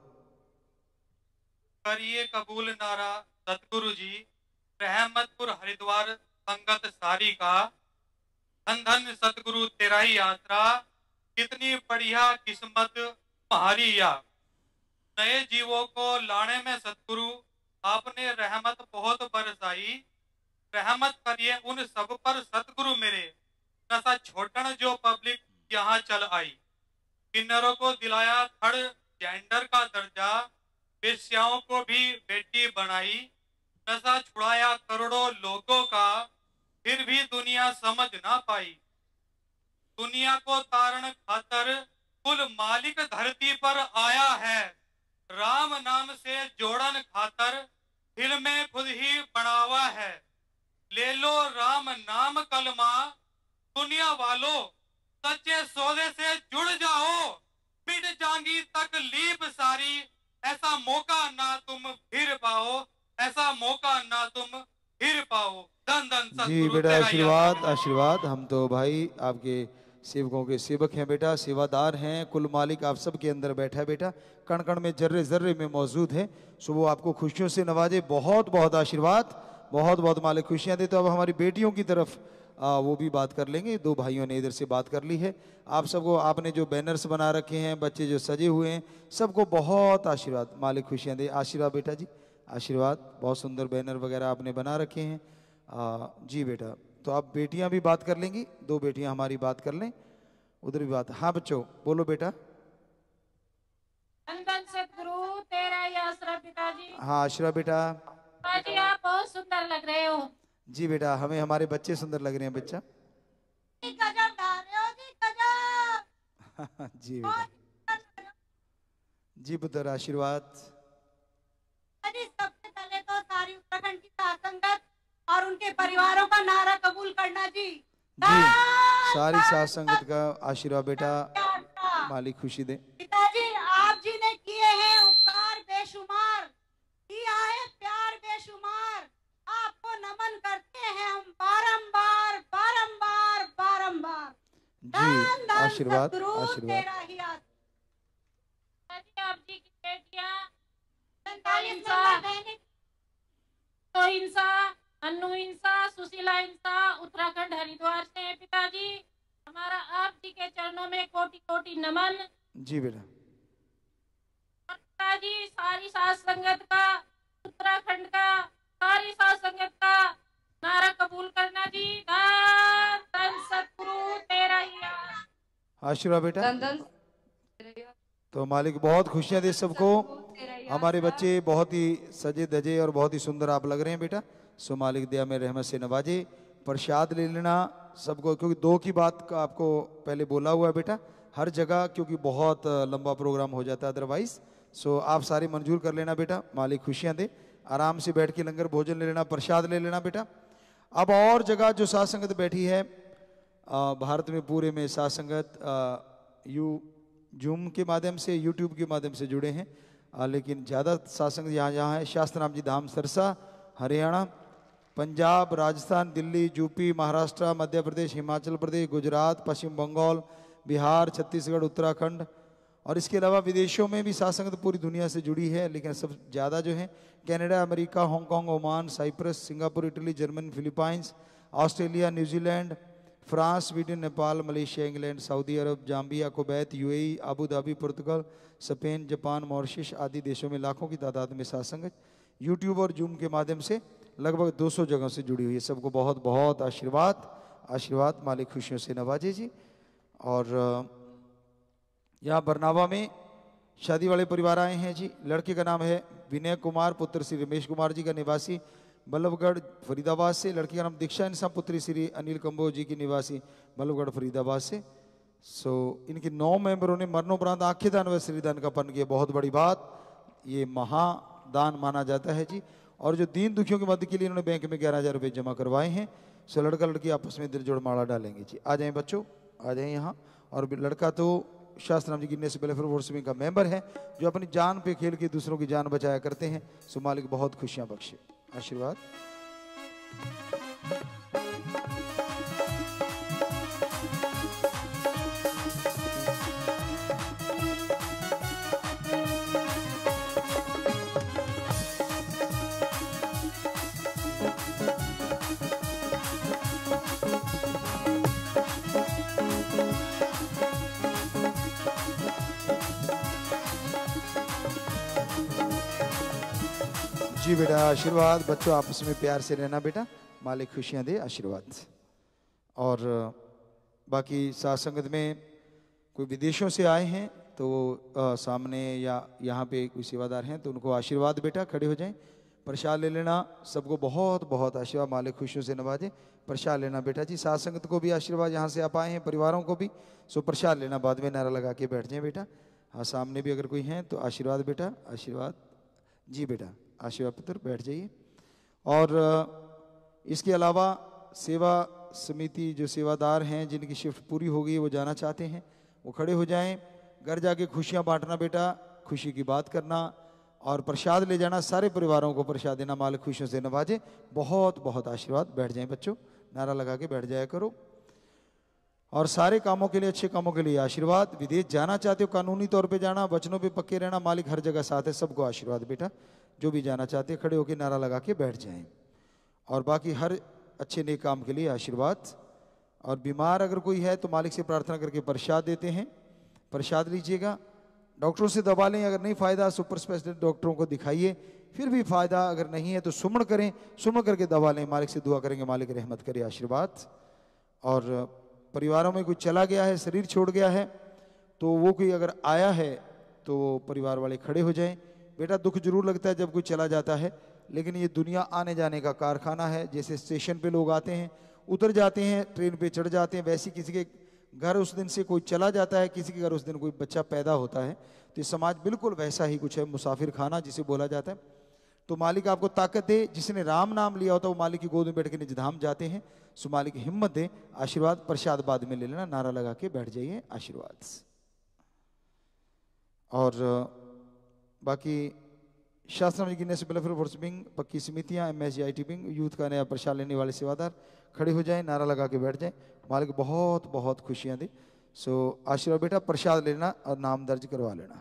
करिए कबूल नारा सतगुरु जी, रहमतपुर हरिद्वार संगत सारी का, धन धन सतगुरु तेरा ही आसरा, कितनी बढ़िया किस्मत तुम्हारी या। नए जीवों को लाने में सतगुरु आपने रहमत बहुत बरसाई, रहमत करिए उन सब पर सतगुरु मेरे, नशा छोड़न जो पब्लिक यहाँ चल आई। किन्नरों को दिलाया थर्ड जेंडर का दर्जा, वेश्याओं को भी बेटी बनाई, नशा छुड़ाया करोड़ों लोगों का, फिर भी दुनिया समझ ना पाई। दुनिया को तारण खातर कुल मालिक धरती पर आया है, राम नाम से जोड़न खातर दिल में खुद ही बनावा है। ले लो राम नाम कलमा, दुनिया वालों सच्चे सौदे से जुड़ जाओ, मिट जाएंगी तकलीफ सारी, ऐसा मौका ना तुम फिर पाओ, ऐसा मौका ना तुम फिर पाओ। धन धन जी बेटा आशीर्वाद आशीर्वाद। हम तो भाई आपके सेवकों के सेवक हैं बेटा, सेवादार हैं, कुल मालिक आप सब के अंदर बैठा है बेटा, कण कण में जर्रे जर्रे में मौजूद है। सो वो आपको खुशियों से नवाजे। बहुत बहुत आशीर्वाद, बहुत बहुत मालिक खुशियाँ दे। तो अब हमारी बेटियों की तरफ आ, वो भी बात कर लेंगे। दो भाइयों ने इधर से बात कर ली है। आप सबको, आपने जो बैनर्स बना रखे हैं, बच्चे जो सजे हुए हैं, सबको बहुत आशीर्वाद, मालिक खुशियाँ दे। आशीर्वाद बेटा जी, आशीर्वाद। बहुत सुंदर बैनर वगैरह आपने बना रखे हैं। आ, जी बेटा, तो आप बेटियां भी बात कर लेंगी, दो बेटियां हमारी बात कर लें, उधर भी बात। हाँ बच्चों बोलो बेटा। धन सतगुरु तेरा ही आसरा पिताजी। हाँ आशीर्वाद बेटा। पिताजी आप बहुत सुंदर लग रहे हो। जी बेटा, हमें हमारे बच्चे सुंदर लग रहे हैं बच्चा। गजब गा रहे हो जी, गजब। जी बेटा। जी पुत्र आशीर्वाद। सबसे पहले तो सारी उत्तराखंड की साथ संगत और उनके परिवारों का नारा कबूल करना जी। जी सारी साथ संगत का आशीर्वाद बेटा, मालिक खुशी दे। पिताजी आप जी ने किए हैं उपकार बेशुमार, किया है प्यार बेशुमार, आपको नमन करते हैं हम बारंबार बारंबार बारंबार। जी आशीर्वाद सतगुरु आशीर्वाद। तेरा ही आशीर्वाद। आप जी की बेटियां हिंसा, तो हिंसा, अन्नू हिंसा, सुशीला हिंसा उत्तराखंड हरिद्वार से है पिताजी। हमारा आप जी के चरणों में कोटि कोटि नमन। जी बेटा। पिताजी सारी साथ संगत का, उत्तराखंड का, सारी साथ संगत का नारा कबूल करना जी। धन धन सतगुरु तेरा ही आशीर्वाद बेटा। तो मालिक बहुत खुशियां दे सबको। हमारे बच्चे बहुत ही सजे धजे और बहुत ही सुंदर आप लग रहे हैं बेटा। सो मालिक दया में रहमत से नवाजे। प्रसाद ले लेना सबको, क्योंकि दो की बात का आपको पहले बोला हुआ है बेटा हर जगह, क्योंकि बहुत लंबा प्रोग्राम हो जाता है अदरवाइज। सो आप सारे मंजूर कर लेना बेटा, मालिक खुशियां दे। आराम से बैठ के लंगर भोजन ले लेना, प्रसाद ले लेना बेटा। अब और जगह जो साथ संगत बैठी है, आ, भारत में पूरे में साथ संगत आ, यू जूम के माध्यम से, यूट्यूब के माध्यम से जुड़े हैं, आ, लेकिन ज़्यादा साथ संगत यहाँ यहाँ है। शास्त्र राम जी धाम सरसा, हरियाणा, पंजाब, राजस्थान, दिल्ली, यूपी, महाराष्ट्र, मध्य प्रदेश, हिमाचल प्रदेश, गुजरात, पश्चिम बंगाल, बिहार, छत्तीसगढ़, उत्तराखंड और इसके अलावा विदेशों में भी साथ संगत पूरी दुनिया से जुड़ी है। लेकिन सब ज़्यादा जो है Canada, America, Hong Kong, Oman, Cyprus, Singapore, Italy, Germany, Philippines, Australia, New Zealand, France, Sweden, Nepal, Malaysia, England, Saudi Arabia, Zambia, Kuwait, UAE, Abu Dhabi, पुर्तगाल, स्पेन, जापान, मॉरिशस आदि देशों में लाखों की तादाद में साथ संगत यूट्यूब और जूम के माध्यम से लगभग दो सौ जगहों से जुड़ी हुई है। सबको बहुत बहुत आशीर्वाद आशीर्वाद, मालिक खुशियों से नवाजे जी। और यहाँ बरनावा में शादी वाले परिवार आए हैं जी। लड़के का नाम है विनय कुमार, पुत्र श्री रमेश कुमार जी का, निवासी बल्लभगढ़ फरीदाबाद से। लड़की का नाम दीक्षा इंसा, पुत्री श्री अनिल कंबोज जी की, निवासी बल्लभगढ़ फरीदाबाद से। सो इनके नौ मेंबरों ने मरणोपरांत आंखें दान व श्रीदान का पन किया। बहुत बड़ी बात, ये महादान माना जाता है जी। और जो दीन दुखियों की मदद के लिए इन्होंने बैंक में ग्यारह हजार रुपये जमा करवाए हैं। सो लड़का लड़की आपस में दिल जोड़ माला डालेंगे जी। आ जाएं बच्चों, आ जाएं यहाँ। और लड़का तो शास्त्र राम जी गिनने से पहले फोर्स में का मेंबर है, जो अपनी जान पे खेल के दूसरों की जान बचाया करते हैं। सो मालिक बहुत खुशियाँ बख्शे, आशीर्वाद। जी बेटा आशीर्वाद। बच्चों आपस में प्यार से रहना बेटा, मालिक खुशियाँ दे, आशीर्वाद। और बाकी साथ संगत में कोई विदेशों से आए हैं तो आ, सामने या यहाँ पे कोई सेवादार हैं तो उनको आशीर्वाद बेटा, खड़े हो जाएं। प्रसाद ले लेना, सबको बहुत बहुत आशीर्वाद, मालिक खुशियों से नवाजे। प्रसाद लेना बेटा जी। साथ संगत को भी आशीर्वाद, यहाँ से आप आए हैं परिवारों को भी। सो प्रसाद लेना, बाद में नारा लगा के बैठ जाएं बेटा। हाँ सामने भी अगर कोई हैं तो आशीर्वाद बेटा, आशीर्वाद। जी बेटा आशीर्वाद पुत्र, बैठ जाइए। और इसके अलावा सेवा समिति जो सेवादार हैं जिनकी शिफ्ट पूरी हो गई है वो जाना चाहते हैं, वो खड़े हो जाएं। घर जाके खुशियां बांटना बेटा, खुशी की बात करना और प्रसाद ले जाना। सारे परिवारों को प्रसाद देना, मालिक खुशियों से नवाजे। बहुत बहुत आशीर्वाद। बैठ जाएं बच्चों, नारा लगा के बैठ जाया करो। और सारे कामों के लिए, अच्छे कामों के लिए आशीर्वाद। विदेश जाना चाहते हो कानूनी तौर पे जाना, वचनों पे पक्के रहना, मालिक हर जगह साथ है। सबको आशीर्वाद बेटा। जो भी जाना चाहते हैं खड़े होकर नारा लगा के बैठ जाएं। और बाकी हर अच्छे नेक काम के लिए आशीर्वाद। और बीमार अगर कोई है तो मालिक से प्रार्थना करके प्रसाद देते हैं, प्रसाद लीजिएगा। डॉक्टरों से दवा लें, अगर नहीं फ़ायदा सुपर स्पेशलिस्ट डॉक्टरों को दिखाइए, फिर भी फ़ायदा अगर नहीं है तो सुमन करें, सुमन करके दवा लें, मालिक से दुआ करेंगे मालिक रहमत करे, आशीर्वाद। और परिवारों में कोई चला गया है, शरीर छोड़ गया है, तो वो कोई अगर आया है तो परिवार वाले खड़े हो जाएं। बेटा दुख जरूर लगता है जब कोई चला जाता है, लेकिन ये दुनिया आने जाने का कारखाना है। जैसे स्टेशन पे लोग आते हैं, उतर जाते हैं, ट्रेन पे चढ़ जाते हैं, वैसे किसी के घर उस दिन से कोई चला जाता है, किसी के घर उस दिन कोई बच्चा पैदा होता है। तो ये समाज बिल्कुल वैसा ही कुछ है, मुसाफिर खाना जिसे बोला जाता है। तो मालिक आपको ताकत दे, जिसने राम नाम लिया होता है वो मालिक की गोद में बैठ के निजधाम जाते हैं। सो मालिक हिम्मत दे, आशीर्वाद। प्रसाद बाद में ले लेना, नारा लगा के बैठ जाइए, आशीर्वाद। और बाकी शास्त्र गिनने से पहले फिर फोर्स विंग, पक्की समितियां, M S G I T wing, youth का नया प्रसाद लेने वाले सेवादार खड़े हो जाएं, नारा लगा के बैठ जाएं। मालिक बहुत बहुत खुशियां दे। सो आशीर्वाद बेटा, प्रसाद लेना और नाम दर्ज करवा लेना।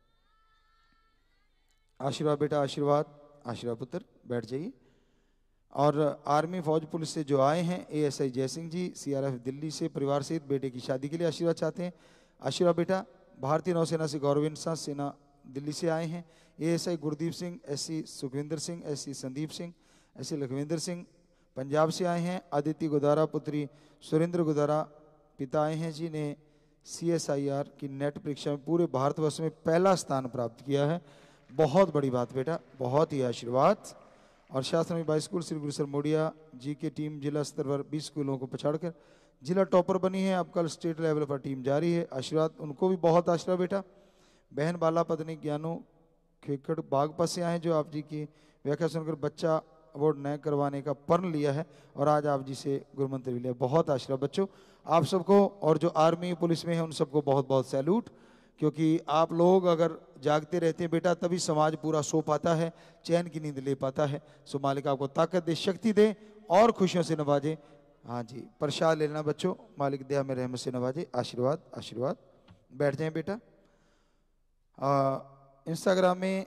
आशीर्वाद बेटा, आशीर्वाद, आशीर्वाद पुत्र, बैठ जाइए। और आर्मी फौज पुलिस से जो आए हैं, A S I Jai Singh ji, C R F Delhi से परिवार सहित बेटे की शादी के लिए आशीर्वाद चाहते हैं। आशीर्वाद बेटा। भारतीय नौसेना से गौरव सेना दिल्ली से आए हैं, A S I Gurdeep Singh, S C Sukhwinder Singh, S C Sandeep Singh, S C Lakhwinder Singh Punjab से आए हैं। आदित्य गुदारा पुत्री सुरेंद्र गुदारा पिता आए हैं जिन्हें सी एस आई आर की नेट परीक्षा में पूरे भारतवर्ष में पहला स्थान प्राप्त किया है। बहुत बड़ी बात बेटा, बहुत ही आशीर्वाद। और शास्त्र में by school Shri Guru sir Modiya जी की टीम जिला स्तर पर बीस स्कूलों को पछाड़कर जिला टॉपर बनी है। अब कल स्टेट लेवल पर टीम जारी है, आशीर्वाद। उनको भी बहुत आशीर्वाद बेटा। बहन बाला पत्नी ज्ञानू खेकड़ बागपत से आए, जो आप जी की व्याख्या सुनकर बच्चा अवार्ड नए करवाने का पर्ण लिया है और आज आप जी से गुरुमंत्र भी लिया। बहुत आशीर्वाद बच्चों आप सबको। और जो आर्मी पुलिस में है उन सबको बहुत बहुत सैल्यूट, क्योंकि आप लोग अगर जागते रहते हैं बेटा तभी समाज पूरा सो पाता है, चैन की नींद ले पाता है। सो मालिक आपको ताकत दे, शक्ति दे और खुशियों से नवाजे। हाँ जी, प्रसाद लेना बच्चों, मालिक दया में रहमत से नवाजे, आशीर्वाद, आशीर्वाद। बैठ जाएं बेटा। इंस्टाग्राम में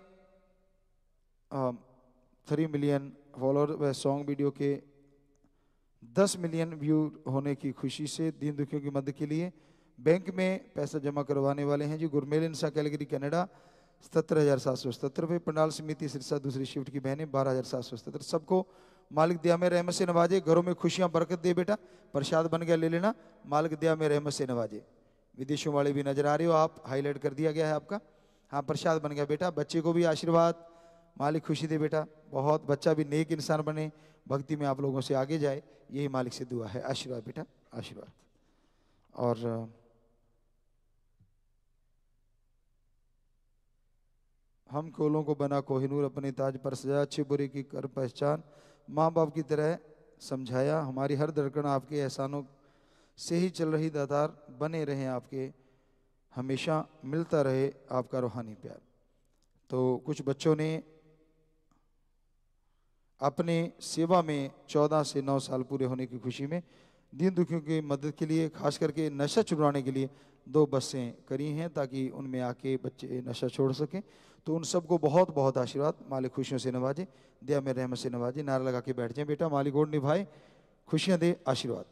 थ्री मिलियन फॉलोअर व सॉन्ग वीडियो के दस मिलियन व्यू होने की खुशी से दीन दुखियों की मदद के लिए बैंक में पैसा जमा करवाने वाले हैं जी गुरमेल इंसा कैलगरी कनाडा सतर हज़ार सात सौ सत्तर रुपये। पंडाल समिति सिरसा दूसरी शिफ्ट की बहनें बारह हज़ार सात सौ सत्तर। सबको मालिक दया में रहमत से नवाजे, घरों में खुशियां बरकत दे बेटा। प्रसाद बन गया, ले लेना, मालिक दया में रहमत से नवाजे। विदेशों वाले भी नजर आ रहे हो आप, हाईलाइट कर दिया गया है आपका। हाँ, प्रसाद बन गया बेटा। बच्चे को भी आशीर्वाद, मालिक खुशी दे बेटा। बहुत बच्चा भी नेक इंसान बने, भक्ति में आप लोगों से आगे जाए, यही मालिक से दुआ है। आशीर्वाद बेटा, आशीर्वाद। और हम कोलों को बना कोहिनूर, अपने ताज पर सजा, अच्छे बुरे की कर पहचान, माँ बाप की तरह समझाया। हमारी हर धड़कन आपके एहसानों से ही चल रही, दातार बने रहें आपके, हमेशा मिलता रहे आपका रूहानी प्यार। तो कुछ बच्चों ने अपने सेवा में चौदह से नौ साल पूरे होने की खुशी में दीन दुखियों की मदद के लिए, खास करके नशा छुड़वाने के लिए दो बसें करी हैं ताकि उनमें आके बच्चे नशा छोड़ सकें। तो उन सबको बहुत बहुत आशीर्वाद, मालिक खुशियों से नवाजे, दया में रहमत से नवाजे। नारा लगा के बैठ जाए बेटा, मालिक और निभाए, खुशियां दे, आशीर्वाद।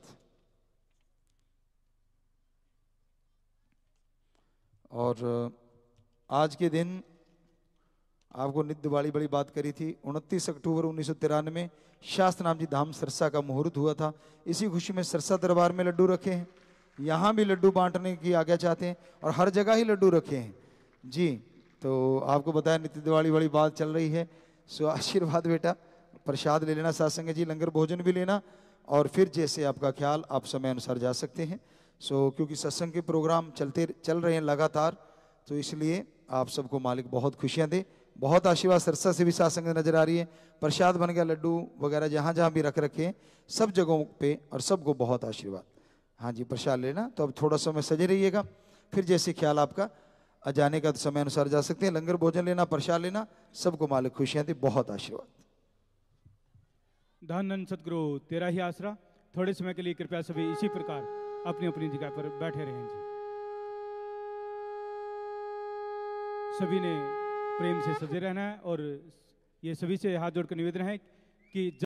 और आज के दिन आपको नित्य वाली बड़ी बात करी थी, उनतीस अक्टूबर उन्नीस सौ तिरानवे शास्त्र नाम जी धाम सिरसा का मुहूर्त हुआ था। इसी खुशी में सिरसा दरबार में लड्डू रखे हैं, यहाँ भी लड्डू बांटने की आज्ञा चाहते हैं और हर जगह ही लड्डू रखे हैं जी। तो आपको बताया नित्य दिवाली बड़ी बात चल रही है। सो आशीर्वाद बेटा, प्रसाद ले लेना सात्संग जी, लंगर भोजन भी लेना और फिर जैसे आपका ख्याल आप समय अनुसार जा सकते हैं। सो क्योंकि सत्संग के प्रोग्राम चलते चल रहे हैं लगातार, तो इसलिए आप सबको मालिक बहुत खुशियाँ दे, बहुत आशीर्वाद। सिरसा से भी सात्संग नजर आ रही है, प्रसाद बन गया, लड्डू वगैरह जहाँ जहाँ भी रख रखे हैं सब जगहों पे, और सबको बहुत आशीर्वाद। हाँ जी, प्रसाद लेना। तो अब थोड़ा समय सजे रहिएगा, फिर जैसे ख्याल आपका जाने का तो समय अनुसार जा सकते हैं। लंगर भोजन लेना, प्रसाद लेना, सबको मालिक खुशियाँ दे, बहुत आशीर्वाद। धन धन सतगुरु तेरा ही आसरा। थोड़े समय के लिए कृपया सभी इसी प्रकार अपनी अपनी जगह पर बैठे रहें जी। सभी ने प्रेम से सजे रहना है और ये सभी से हाथ जोड़कर निवेदन है कि